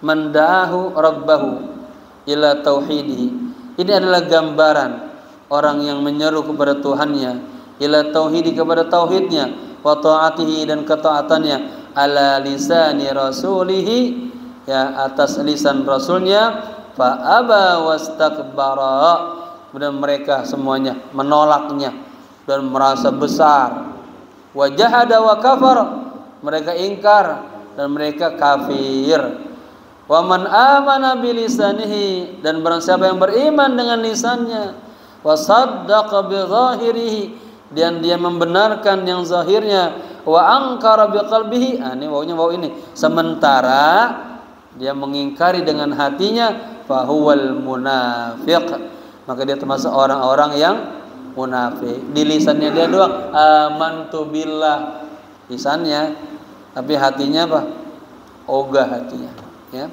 mandahu rabbahu ila tauhidihi. Ini adalah gambaran orang yang menyeru kepada Tuhannya, ila tauhidi, kepada tauhidnya, wa taatihi, dan ketaatannya, ala lisani rasulihi, ya, atas lisan rasulnya, fa aba wastakbara, kemudian mereka semuanya menolaknya dan merasa besar, wa jahada wa kafar, mereka ingkar dan mereka kafir. Wa man amana bilisanihi, dan barang siapa yang beriman dengan lisannya, wa saddaqa bi zahirihi, dan dia membenarkan yang zahirnya, wa angkara bi qalbihi, ini wawunya wawu ini, sementara dia mengingkari dengan hatinya, fa huwal munafiq, maka dia termasuk orang-orang yang munafik. Di lisannya dia doang amantu billah, lisannya, tapi hatinya apa? Ogah hatinya, ya.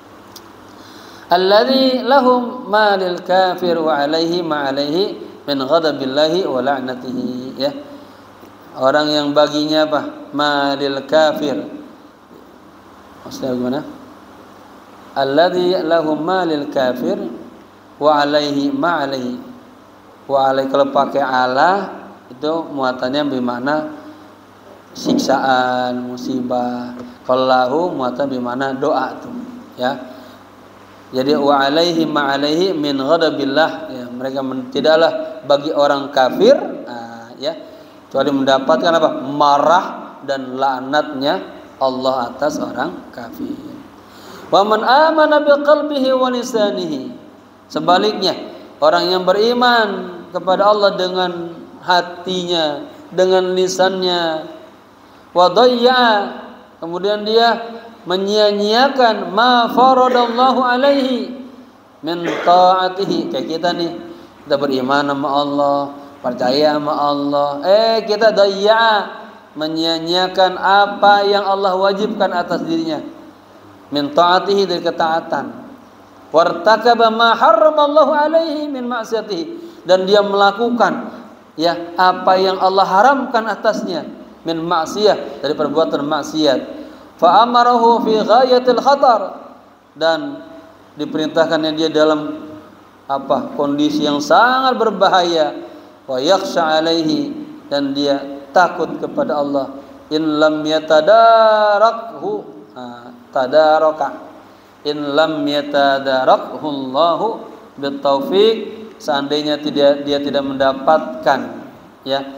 Alladzi lahum ma lil kafir wa alaihi ma alaihi min ghadabillahi wa la'natihi, ya. Orang yang baginya apa? Ma lil kafir. Maksudnya gimana? Alladzi lahum ma lil kafir wa alaihi ma alaihi. Wa alaihi, kalau pakai ala itu muatannya bermakna siksaan, musibah. Kalau lahu muatan bermakna doa tuh, ya. Jadi wa alaihi ma alaihi min ghadabillah, ya, mereka tidaklah bagi orang kafir, ya, kecuali mendapatkan apa? Marah dan laknatnya Allah atas orang kafir. Wa man amana biqalbihi wa lisanihi, sebaliknya orang yang beriman kepada Allah dengan hatinya, dengan lisannya, wa dayya, kemudian dia menyia-nyiakan ma faradallahu alaihi min taatihi. Kayak kita nih, kita beriman sama Allah, percaya sama Allah, kita dayya, menyia-nyiakan apa yang Allah wajibkan atas dirinya, min taatihi, dari ketaatan, wartakaba ma harramallahu alaihi min ma'siyatihi, dan dia melakukan, ya, apa yang Allah haramkan atasnya, min maksiyah, dari perbuatan maksiat. Fa amarahu fi ghayatil khatar, dan diperintahkannya dia dalam apa? Kondisi yang sangat berbahaya. Wa yakhsha alaihi, dan dia takut kepada Allah. In lam yatadarakhu tadaraka, in lam yatadarakhu Allahu bitaufiq, seandainya dia tidak mendapatkan, ya,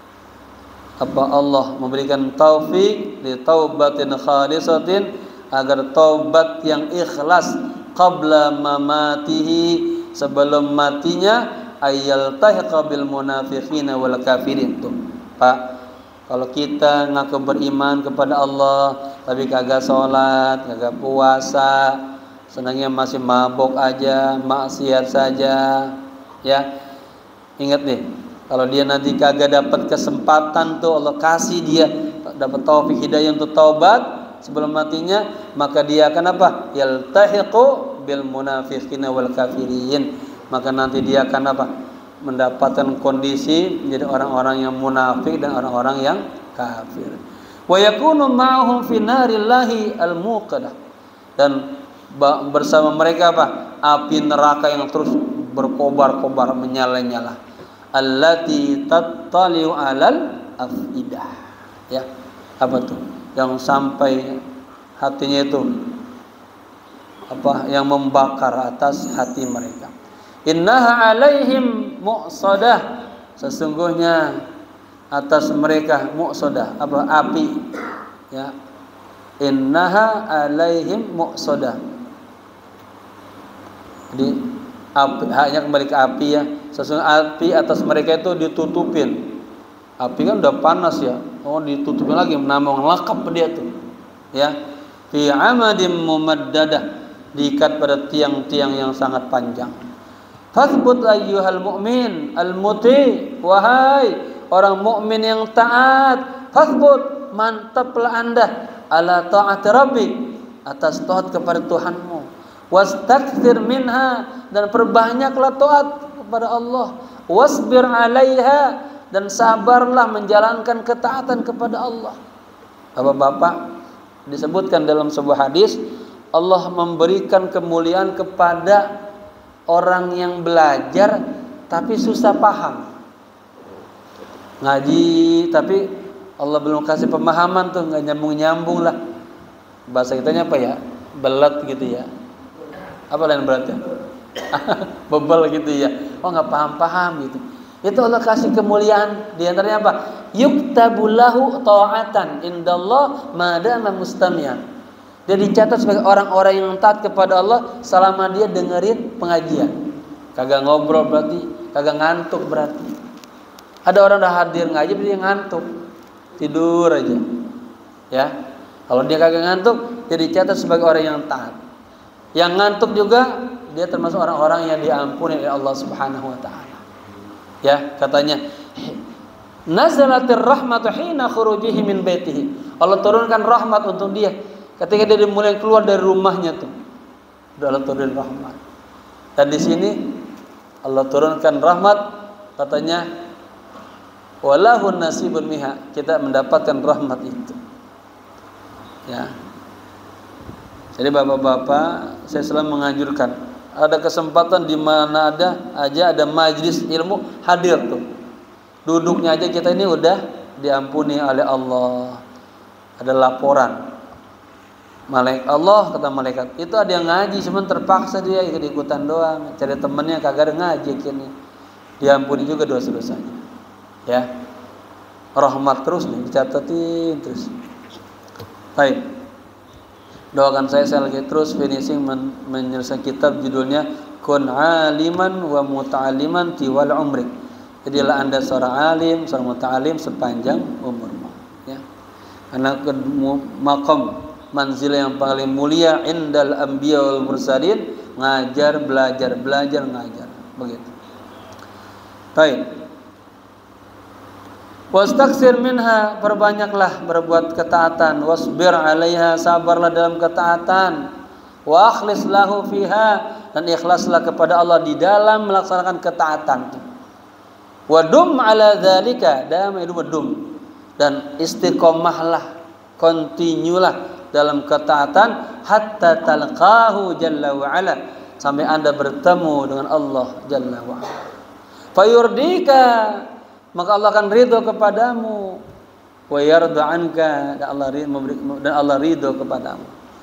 apa, Allah memberikan taufik li taubatin khalisatin, agar taubat yang ikhlas, qabla mamatihi, sebelum matinya, ayyal tahiqa bil munafiqina wal kafirin. Tuh, Pak, kalau kita ngaku beriman kepada Allah tapi kagak sholat, kagak puasa, senangnya masih mabok aja, maksiat saja, ya, ingat nih, kalau dia nanti kagak dapat kesempatan tuh Allah kasih dia dapat taufik hidayah untuk taubat sebelum matinya, maka dia akan apa? Yaltahiqu bil munafiqina wal kafirin, maka nanti dia akan apa? Mendapatkan kondisi menjadi orang-orang yang munafik dan orang-orang yang kafir. Wa yakunu ma'ahum fi narillahi al-muqadah, dan bersama mereka apa? Api neraka yang terus berkobar-kobar, menyala-nyala. Allati tattali'u 'alal afidah, ya, apa tuh? Yang sampai hatinya itu apa? Yang membakar atas hati mereka. Innaha 'alaihim mu'sadah, sesungguhnya atas mereka mu'sadah, apa? Api, ya. Innaha 'alaihim mu'sadah. Jadi api, haknya kembali ke api, ya. Sesungguhnya api atas mereka itu ditutupin. Api kan udah panas, ya. Oh, ditutupin lagi, menambah lakap dia tuh, ya. Fi amadim mumaddadah, diikat pada tiang-tiang yang sangat panjang. Fathbut ayyuhal mu'min al-muti, wahai orang mukmin yang taat. Fathbut, mantaplah Anda, ala ta'ati rabbik, atas taat kepada Tuhanmu. Wastakthir minha, dan perbanyaklah taat kepada Allah. Wasbir 'alaiha, dan sabarlah menjalankan ketaatan kepada Allah. Bapak-bapak, disebutkan dalam sebuah hadis, Allah memberikan kemuliaan kepada orang yang belajar tapi susah paham. Ngaji tapi Allah belum kasih pemahaman tuh, nggak nyambung lah. Bahasa kitanya apa ya? Belat gitu ya. Apa lain beratnya? Bebel gitu ya. Oh nggak paham gitu. Itu Allah kasih kemuliaan. Di antaranya apa? Yuktabulahu ta'atan indallah madama mustami'an. Dia dicatat sebagai orang-orang yang taat kepada Allah selama dia dengerin pengajian. Kagak ngobrol berarti, kagak ngantuk berarti. Ada orang udah hadir ngaji dia ngantuk, tidur aja. Ya. Kalau dia kagak ngantuk, dia dicatat sebagai orang yang taat. Yang ngantuk juga dia termasuk orang-orang yang diampuni oleh Allah Subhanahu wa taala. Ya, katanya nazalatir rahmatu hina khurujihi min baitihi. Allah turunkan rahmat untuk dia ketika dia mulai keluar dari rumahnya tuh. Allah turun rahmat. Dan di sini Allah turunkan rahmat, katanya walahun nasibun miha, kita mendapatkan rahmat itu. Ya. Jadi bapak-bapak, saya selalu menganjurkan, ada kesempatan di mana ada majlis ilmu, hadir tuh. Duduknya aja kita ini udah diampuni oleh Allah. Ada laporan. Malaikat Allah, kata malaikat, itu ada yang ngaji cuman terpaksa dia ikut-ikutan doang, cari temennya kagak ada ngaji akhirnya. Diampuni juga dosa-dosanya. Ya. Rahmat terus nih dicatatin terus. Baik. Doakan saya lagi terus finishing menyelesaikan kitab judulnya Kun aliman wa muta'aliman tiwal umri. Jadilah Anda seorang alim, seorang muta'alim sepanjang umurmu, ya. Karena maqam manzil yang paling mulia indal anbiya wal mursalin, ngajar, belajar, ngajar, begitu. Baik. Wastaksir minha, perbanyaklah berbuat ketaatan, wasbir 'alaiha, sabarlah dalam ketaatan, wa akhlis lahu fiha, dan ikhlaslah kepada Allah di dalam melaksanakan ketaatan. Wa dum 'ala dzalika, dum, dan istiqomahlah, kontinulah dalam ketaatan hatta talqahu jalla wa ala, sampai Anda bertemu dengan Allah jalla wa ala. Fayurdika, maka Allah akan ridho kepadamu. Wa yarda anka, dan Allah ridho kepadamu.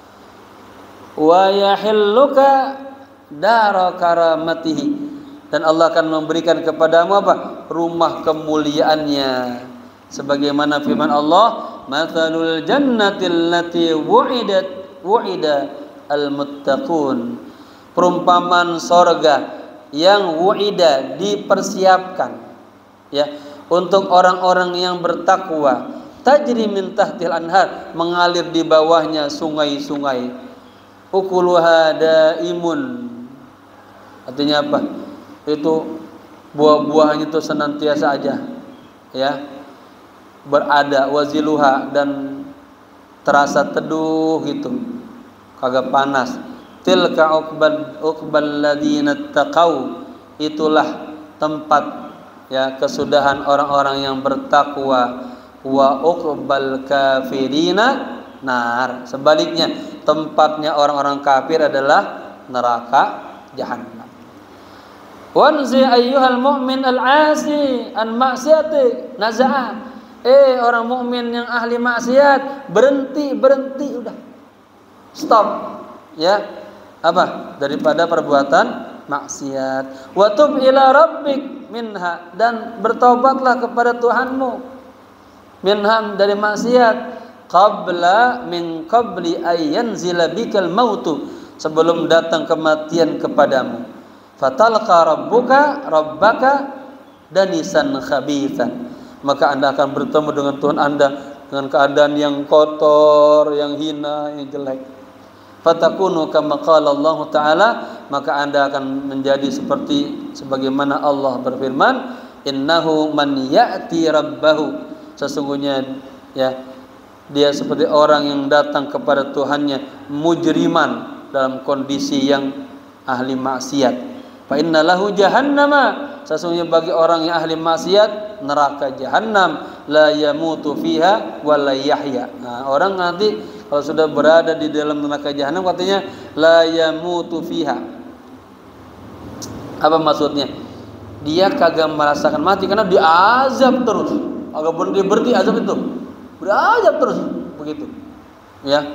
Wa yahilluka dara karamatihi, dan Allah akan memberikan kepadamu apa? Rumah kemuliaannya. Sebagaimana firman Allah, mathalul jannatil lati wu'ida al-muttaqun, perumpamaan sorga yang wu'ida, dipersiapkan, ya, untuk orang-orang yang bertakwa. Tajri min tahtil anhar, mengalir di bawahnya sungai-sungai. Ukuluha daimun, artinya apa? Itu buah-buahnya itu senantiasa aja, ya, berada. Waziluha, dan terasa teduh gitu, kagak panas. Tilka uqbal ladina taqau, itulah tempat, ya, kesudahan orang-orang yang bertakwa. Wa uqbal kafirina nar, sebaliknya tempatnya orang-orang kafir adalah neraka jahanam. Wanzi ayyuhal mu'min al-asi an ma'siyati naza'a, orang mukmin yang ahli maksiat, berhenti, udah stop, ya, apa? Daripada perbuatan maksiat. Wa tub ila rabbik minha, dan bertaubatlah kepada Tuhanmu, minha, dari maksiat, min qabli ayyanzila bikal mautu, sebelum datang kematian kepadamu. Fatalqa rabbaka danisan khabithan, maka Anda akan bertemu dengan Tuhan Anda dengan keadaan yang kotor, yang hina, yang jelek. Fatakunu kama qala Allah Ta'ala, maka Anda akan menjadi seperti sebagaimana Allah berfirman, innahu man ya'ti rabbahu, sesungguhnya, ya, dia seperti orang yang datang kepada Tuhannya mujriman, dalam kondisi yang ahli maksiat. Fa inna lahu jahannama, sesungguhnya bagi orang yang ahli maksiat neraka jahanam, la yamutu fiha wa la yahya. Nah, orang nanti Kalau sudah berada di dalam neraka jahanam katanya la yamutu fiha. Apa maksudnya? Dia kagak merasakan mati karena diazab terus. Agak berhenti azab itu. Berazab terus begitu. Ya.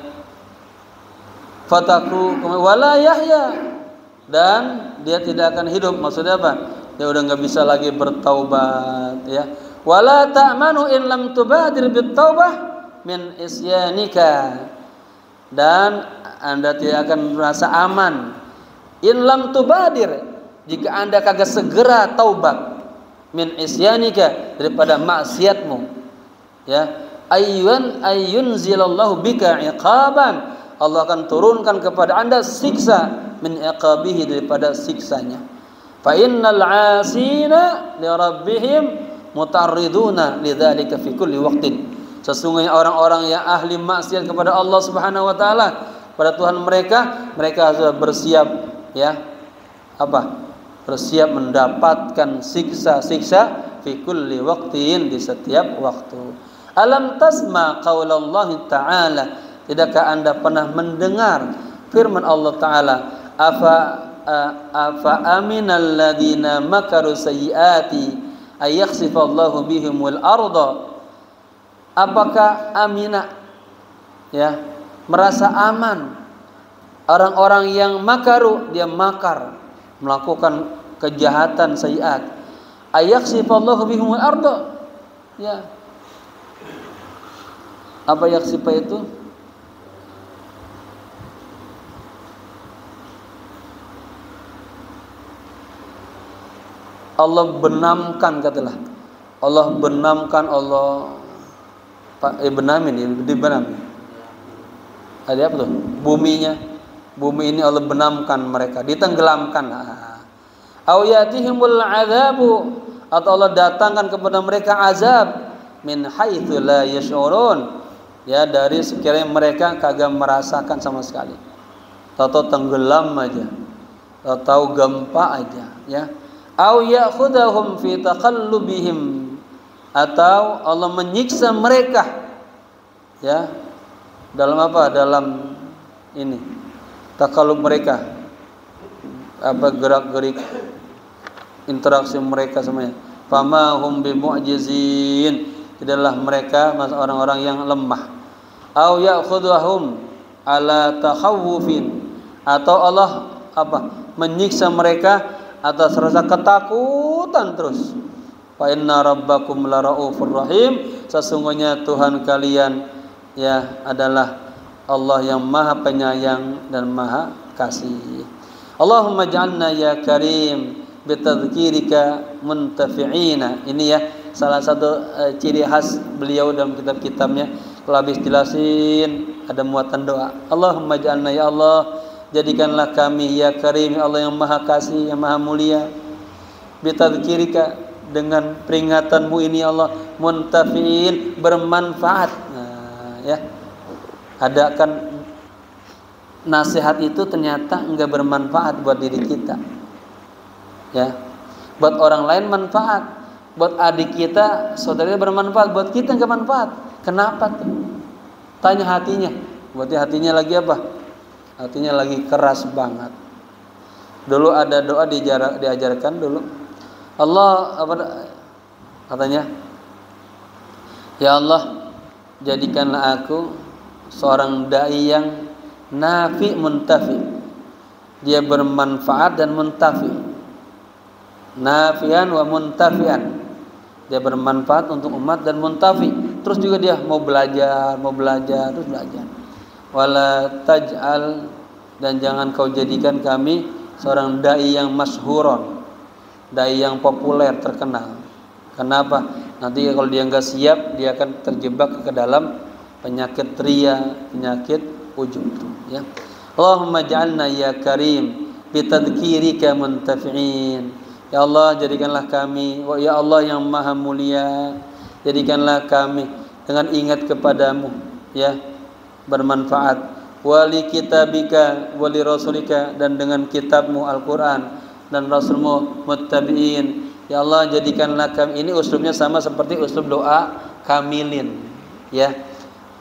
Fataku wala yahya, dan dia tidak akan hidup. Maksudnya apa? Dia udah nggak bisa lagi bertaubat, ya. Wala ta'manu in lam tubadir bit-taubah min isyanika, dan Anda tidak akan merasa aman in lam tubadir, jika Anda kagak segera taubat, min isyanika, daripada maksiatmu, ya. Ayyunzilallahu bika iqaban, Allah akan turunkan kepada Anda siksa, min iqabihi, daripada siksanya. Fa innal 'asina li rabbihim mutarriduna lidzalika fi kulli waqtin. Sesungguhnya orang-orang yang ahli maksiat kepada Allah Subhanahu wa taala, pada Tuhan mereka sudah bersiap, ya. Apa? Bersiap mendapatkan siksa-siksa fi kulli waqtin, di setiap waktu. Alam tasma qaulallahi ta'ala, tidakkah Anda pernah mendengar firman Allah taala, afa aminal ladzina makaru sayyiati ay yakhsifallahu bihimul arda. Apakah amina, ya, merasa aman orang-orang yang makaru, dia makar, melakukan kejahatan sayiat, ayakhsifallahu bihimul arda, ya. Apa yakhsifa itu? Allah benamkan, katalah. Allah benamkan, Allah benamin, dibenamin. Ada apa tuh? Bumi ini Allah benamkan mereka, ditenggelamkan. Au yatihimul azabu, atau Allah datangkan kepada mereka azab min haitsu la yash'urun, ya, dari sekiranya mereka kagak merasakan sama sekali. Tahu tenggelam aja, tahu gempa aja, ya. Au ya'khudhum fi taqallubihim, atau Allah menyiksa mereka, ya, dalam apa? Dalam ini takallub mereka, apa, gerak-gerik interaksi mereka semuanya. Fama hum bimu'jizin, tidaklah mereka orang-orang yang lemah. Au ya'khudhum ala takhawufin, atau Allah apa? Menyiksa mereka atas rasa ketakutan terus. Fa inna rabbakum laraufur rahim, sesungguhnya Tuhan kalian, ya, adalah Allah yang Maha Penyayang dan Maha Kasih. Allahumma ja'alna ya karim bitadzkirika muntafi'ina. Ini, ya, salah satu ciri khas beliau dalam kitab-kitabnya. Kalau habis jelasin ada muatan doa. Allahumma ja'alna, ya Allah, jadikanlah kami ya karim, ya Allah yang Maha Kasih, yang Maha Mulia, bitadzkirika, dengan peringatanmu ini, Allah, muntafi'in, bermanfaat. Nah, ya, ada kan nasihat itu ternyata enggak bermanfaat buat diri kita, ya. Buat orang lain manfaat, buat adik kita, saudaranya bermanfaat, buat kita enggak manfaat. Kenapa tuh? Tanya hatinya. Berarti hatinya lagi apa? Hatinya lagi keras banget. Dulu ada doa diajarkan dulu. Allah, apa katanya? Ya Allah, jadikanlah aku seorang dai yang nafi muntafi. Dia bermanfaat dan muntafi. Nafian wa muntafian. Dia bermanfaat untuk umat dan muntafi. Terus juga dia mau belajar, terus belajar. Wala taj'al, dan jangan kau jadikan kami seorang dai yang masyhuron, dai yang populer, terkenal. Kenapa? Nanti kalau dia enggak siap, dia akan terjebak ke dalam penyakit ria, penyakit ujub, ya. Allahumma ja'alna ya karim bitadzkirika muntafi'in. Ya Allah, jadikanlah kami, ya Allah yang Maha Mulia, jadikanlah kami dengan ingat kepadamu, ya, bermanfaat. Wali kitabika wali rasulika, dan dengan kitabmu Al-Quran dan rasulmu muttabi'in. Ya Allah, jadikanlah kami, ini uslubnya sama seperti uslub doa kamilin, ya.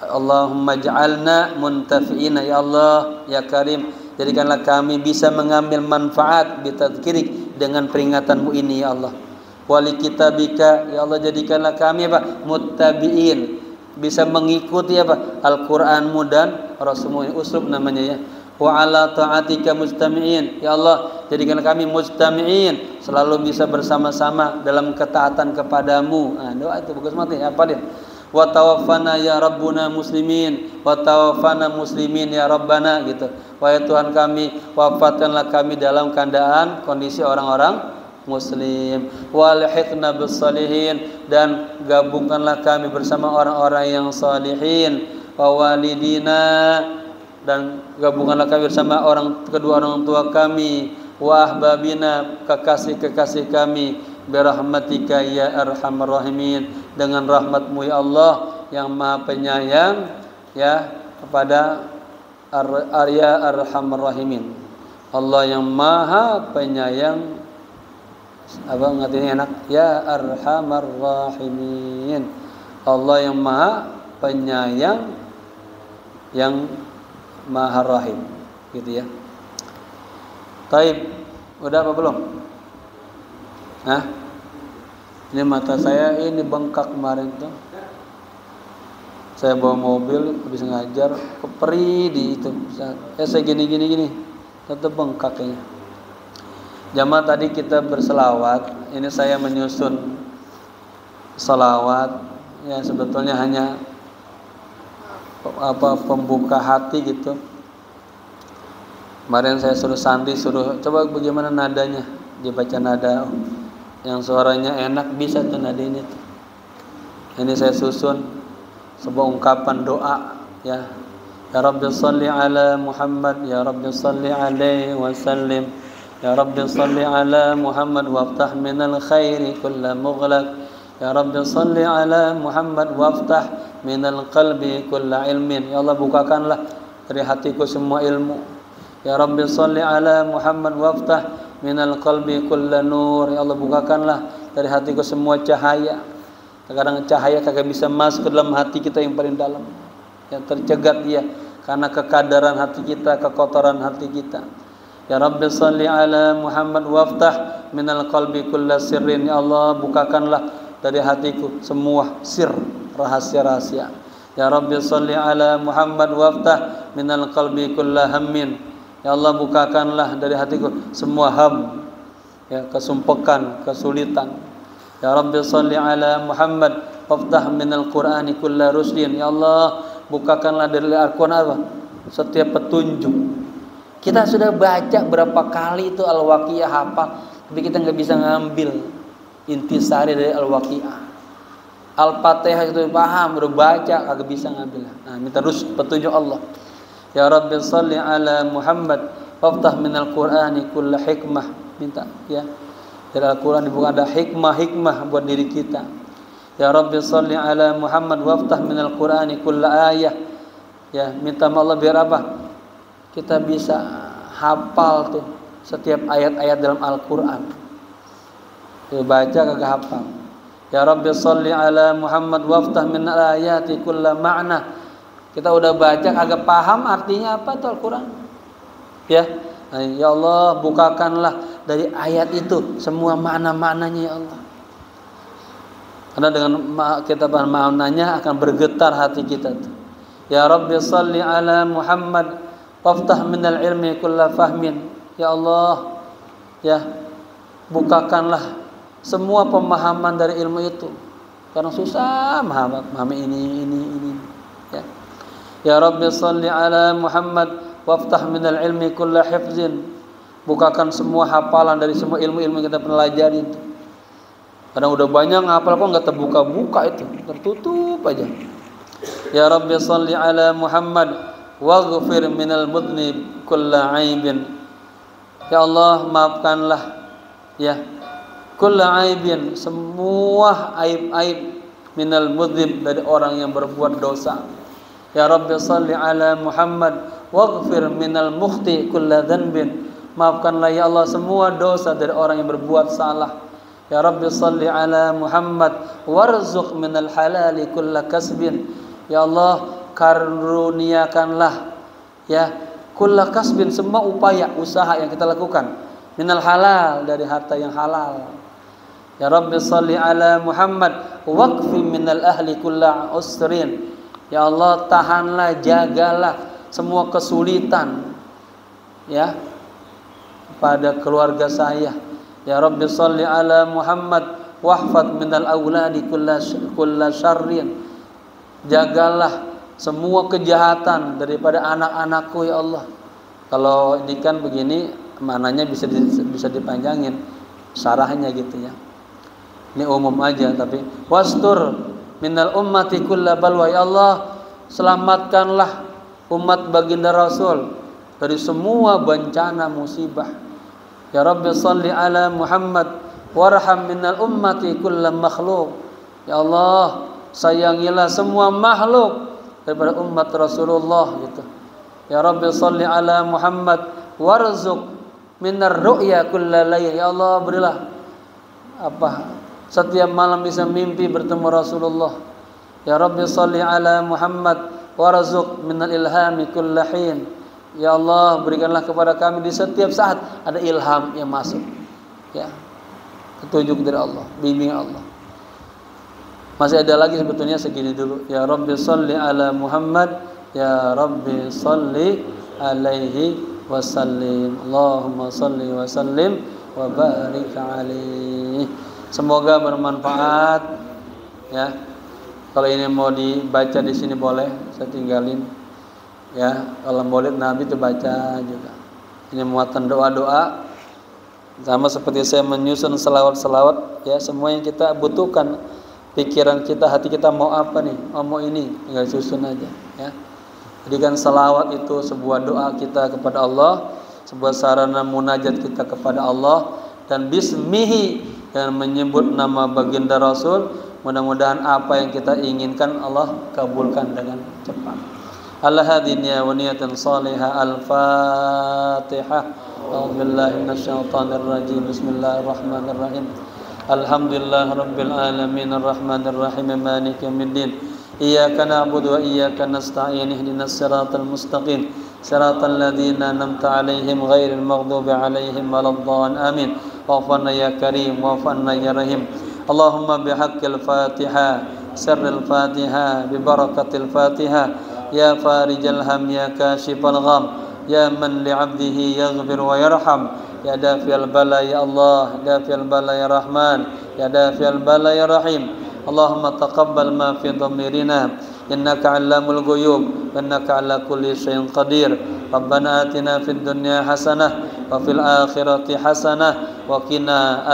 Allahumma ja'alna muntafi'ina, ya Allah ya Karim, jadikanlah kami bisa mengambil manfaat bitadkirik dengan peringatanmu ini ya Allah. Wali kitabika, ya Allah jadikanlah kami apa? Muttabi'in, bisa mengikuti apa? Al-Qur'anmu dan Rasulmu, uslub namanya ya. Wa ala ta'atika mustami'in, ya Allah jadikanlah kami mustami'in, selalu bisa bersama-sama dalam ketaatan kepadamu. Nah, doa itu bagus mati apa dia? Wa tawaffana ya rabbuna muslimin, wa tawaffana muslimin ya rabbana gitu. Wahai Tuhan kami, wafatkanlah kami dalam keadaan kondisi orang-orang muslim. Walhiqna bis salihin, dan gabungkanlah kami bersama orang-orang yang salihin. Wa walidina, dan gabungkanlah kami bersama kedua orang tua kami. Wa ahbabina, kekasih-kekasih kami. Birahmatika ya arhamar rahimin, dengan rahmatmu ya Allah yang maha penyayang ya kepada Arya arhamar rahimin. Allah yang maha penyayang, apa ngertinya enak? Ya arhamar rahimin, Allah yang maha penyayang yang maha rahim, gitu ya. Taib, udah apa belum? Hah? Ini mata saya ini bengkak kemarin tuh. Saya bawa mobil habis ngajar keperi di itu. Saya gini tetap bengkak kayaknya. Jamaah tadi kita berselawat. Ini saya menyusun selawat. Ya sebetulnya hanya pembuka hati gitu. Kemarin saya suruh Sandi coba bagaimana nadanya, dibaca nada yang suaranya enak, bisa tuh nada ini tuh. Ini saya susun sebuah ungkapan doa ya. Ya Rabbi shalli ala Muhammad, ya Rabbi shalli alaihi wasallim, ya Rabbi shalli ala Muhammad waftah minal khairi kulla mughlaq, ya Rabbi shalli ala Muhammad waftah minal qalbi kulla ilmin. Ya Allah bukakanlah dari hatiku semua ilmu. Ya Rabbi shalli ala Muhammad waftah minal qalbi kulla nur. Ya Allah bukakanlah dari hatiku semua cahaya. Terkadang cahaya kagak bisa masuk ke dalam hati kita yang paling dalam, yang tercegat dia karena kekadaran hati kita, kekotoran hati kita. Ya Rabbi shalli ala Muhammad waftah minal qalbi kulla sirrin. Ya Allah bukakanlah dari hatiku semua sir, rahasia-rahasia. Ya Rabbi shalli ala Muhammad waftah minal qalbi kulla hammin. Ya Allah bukakanlah dari hatiku semua ham, ya, kesumpekan, kesulitan. Ya Rabbi shalli ala Muhammad waftah minal Qur'ani kulla rusdin. Ya Allah bukakanlah dari Al-Quran apa? Setiap petunjuk. Kita sudah baca berapa kali itu Al-Waqiah hafal, tapi kita nggak bisa ngambil intisari dari Al-Waqiah. Al-Fatihah itu paham, udah baca, kagak bisa ngambil. Nah, minta terus petunjuk Allah. Ya Rabbi shalli ala Muhammad waftah minal Qur'ani kulla hikmah. Minta ya. Dari Al-Quran bukan ada hikmah buat diri kita. Ya Rabbi shalli ala Muhammad waftah minal Qur'ani kulla ayah. Ya, minta Allah biar apa? Kita bisa hafal tuh setiap ayat-ayat dalam Al-Quran. Baca kagak hafal. Ya Rabbi shalli ala Muhammad waftah minal ayati kulla ma'na. Kita udah baca kagak paham artinya apa tuh Al-Quran. Ya. Ya Allah bukakanlah dari ayat itu semua makna-maknanya ya Allah. Karena dengan kita paham maknanya akan bergetar hati kita tuh. Ya Rabbi shalli ala Muhammad waftah minal ilmi kulla fahmin. Ya Allah ya bukakanlah semua pemahaman dari ilmu itu. Karena susah memahami ini ya. Ya Rabbi shalli ala Muhammad waftah minal ilmi kulla hifzin. Bukakan semua hafalan dari semua ilmu-ilmu yang kita pelajari itu. Kadang udah banyak ngapal kok nggak terbuka-buka itu, tertutup aja. Ya Rabbi shalli ala Muhammad waghfir minal mudnib kulla aibin. Ya Allah maafkanlah ya kulla aibin, semua aib-aib minal mudnib, dari orang yang berbuat dosa. Ya Rabbi shalli ala Muhammad waghfir minal mukhti kulla dhanbin. Maafkanlah ya Allah semua dosa dari orang yang berbuat salah. Ya Rabbi shalli ala Muhammad warzuq minal halali kulla kasbin. Ya Allah karuniakanlah ya kulla kasbin, semua upaya usaha yang kita lakukan, minal halal, dari harta yang halal. Ya Rabbi salli ala Muhammad waqfi minal ahli kulla usrin. Ya Allah, tahanlah, jagalah semua kesulitan ya pada keluarga saya. Ya Rabbi salli ala Muhammad wahfad minal auladi kulla syarrin. Jagalah semua kejahatan daripada anak-anakku ya Allah. Kalau ini kan begini maknanya bisa dipanjangin syarahnya gitu ya. Ini umum aja, tapi wastur minal ummati kulla balwa. Ya Allah, selamatkanlah umat baginda Rasul dari semua bencana musibah. Ya Rabbi salli ala Muhammad warham minal ummati kulla makhluk. Ya Allah, sayangilah semua makhluk daripada umat Rasulullah gitu. Ya Rabbi salli ala Muhammad warzuq minar ru'ya kulla layl. Ya Allah, berilah setiap malam bisa mimpi bertemu Rasulullah. Ya Rabbi salli ala Muhammad warzuq minal ilhami kulla hin. Ya Allah, berikanlah kepada kami di setiap saat ada ilham yang masuk ya, petunjuk dari Allah, bimbingan Allah. Masih ada lagi sebetulnya, segini dulu. Ya Rabbi salli ala Muhammad, ya Rabbi salli alaihi wasallim. Allahumma salli wa sallim wa barik alaihi. Semoga bermanfaat ya. Kalau ini mau dibaca di sini boleh, saya tinggalin ya. Kalau Maulid Nabi itu baca juga. Ini muatan doa-doa sama seperti saya menyusun selawat-selawat ya. Semua yang kita butuhkan, pikiran kita, hati kita mau apa nih? Oh, mau ini, tinggal susun aja ya. Jadi kan salawat itu sebuah doa kita kepada Allah, sebuah sarana munajat kita kepada Allah, dan bismihi, yang menyebut nama baginda Rasul. Mudah-mudahan apa yang kita inginkan Allah kabulkan dengan cepat. Al-hadiniya wa niyatan salihah. Al-Fatihah. A'udzubillahi minasyaitonir rajim. Bismillahirrahmanirrahim. Alhamdulillah rabbil alamin arrahmanir rahim maliki yaumiddin. Iyyaka na'budu wa iyyaka nasta'in. Ihdinas siratal mustaqim. Siratal ladzina an'amta 'alaihim ghairil maghdubi 'alaihim waladdallin. Amin. Wa'fu ya karim, wa'fu ya rahim. Allahumma bihaqqil Fatihah, sirril Fatihah, bi barakatil Fatihah. Ya farijal ham, ya kashifal gham, ya man li 'abdihi yaghfir wa yarham. Ya dafiyal bala ya Allah, dafiyal bala ya Rahman, ya dafiyal bala ya Rahim. Allahumma taqabbal ma fi dhamirina, innaka 'allamul ghuyub, innaka 'ala kulli syai'in qadir. Rabbana atina fid dunya hasanah wa fil akhirati hasanah wa qina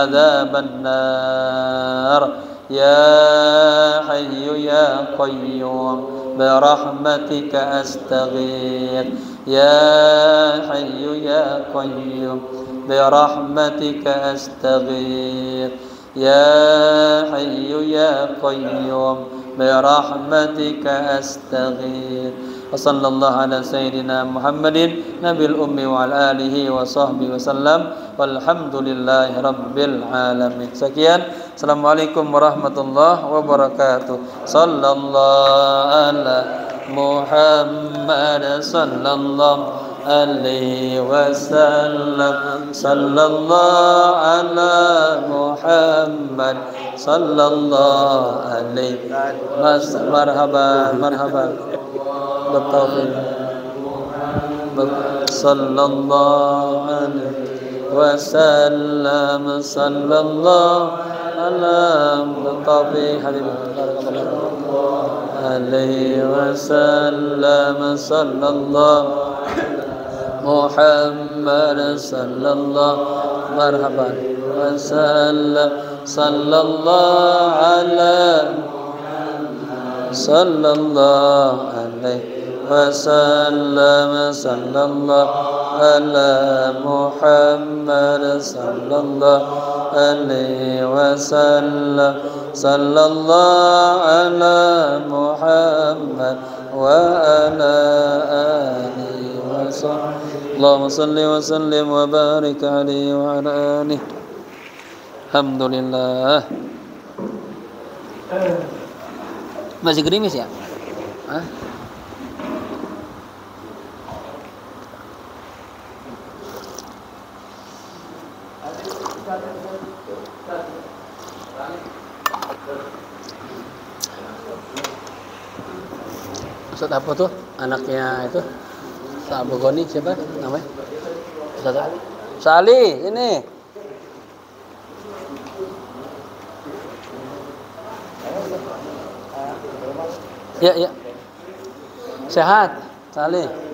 adzabannar. Ya hayyu ya qayyum bi rahmatika astaghith. Ya hayyu ya qayyum bi rahmatika astaghith. Ya hayyu ya qayyum bi rahmatika astaghith. Wa sallallahu ala sayyidina Muhammadin nabil ummi wa ala alihi wa sahbihi wasallam. Walhamdulillahi rabbil alamin. Sekian. Assalamualaikum warahmatullahi wabarakatuh. Sallallahu ala Muhammad sallallahu alaihi wasallam. Sallallahu ala Muhammad sallallahu alaihi wasallam. Marhaban, marhaban. Bertaufiq. Sallallahu alaihi wasallam. Sallallahu ala bertaufiq habib alaihi wasallam. Sallallahu Muhammad sallallahu marhaban wasallam. Sallallahu ala sallallahu alaihi wasallam. Sallallahu ala Muhammad sallallahu alaihi wasallam. Sallallahu ala Muhammad wa ala alihi wasallam. Allahumma salli wa sallim wa barik alaihi wa ala alihi. Alhamdulillah. Masih gerimis ya? Hah? Ustaz apa tuh? Anaknya itu Ustaz Abu Goni siapa namanya? Ustaz Sali, ini. Ya, ya. Sehat, Sali.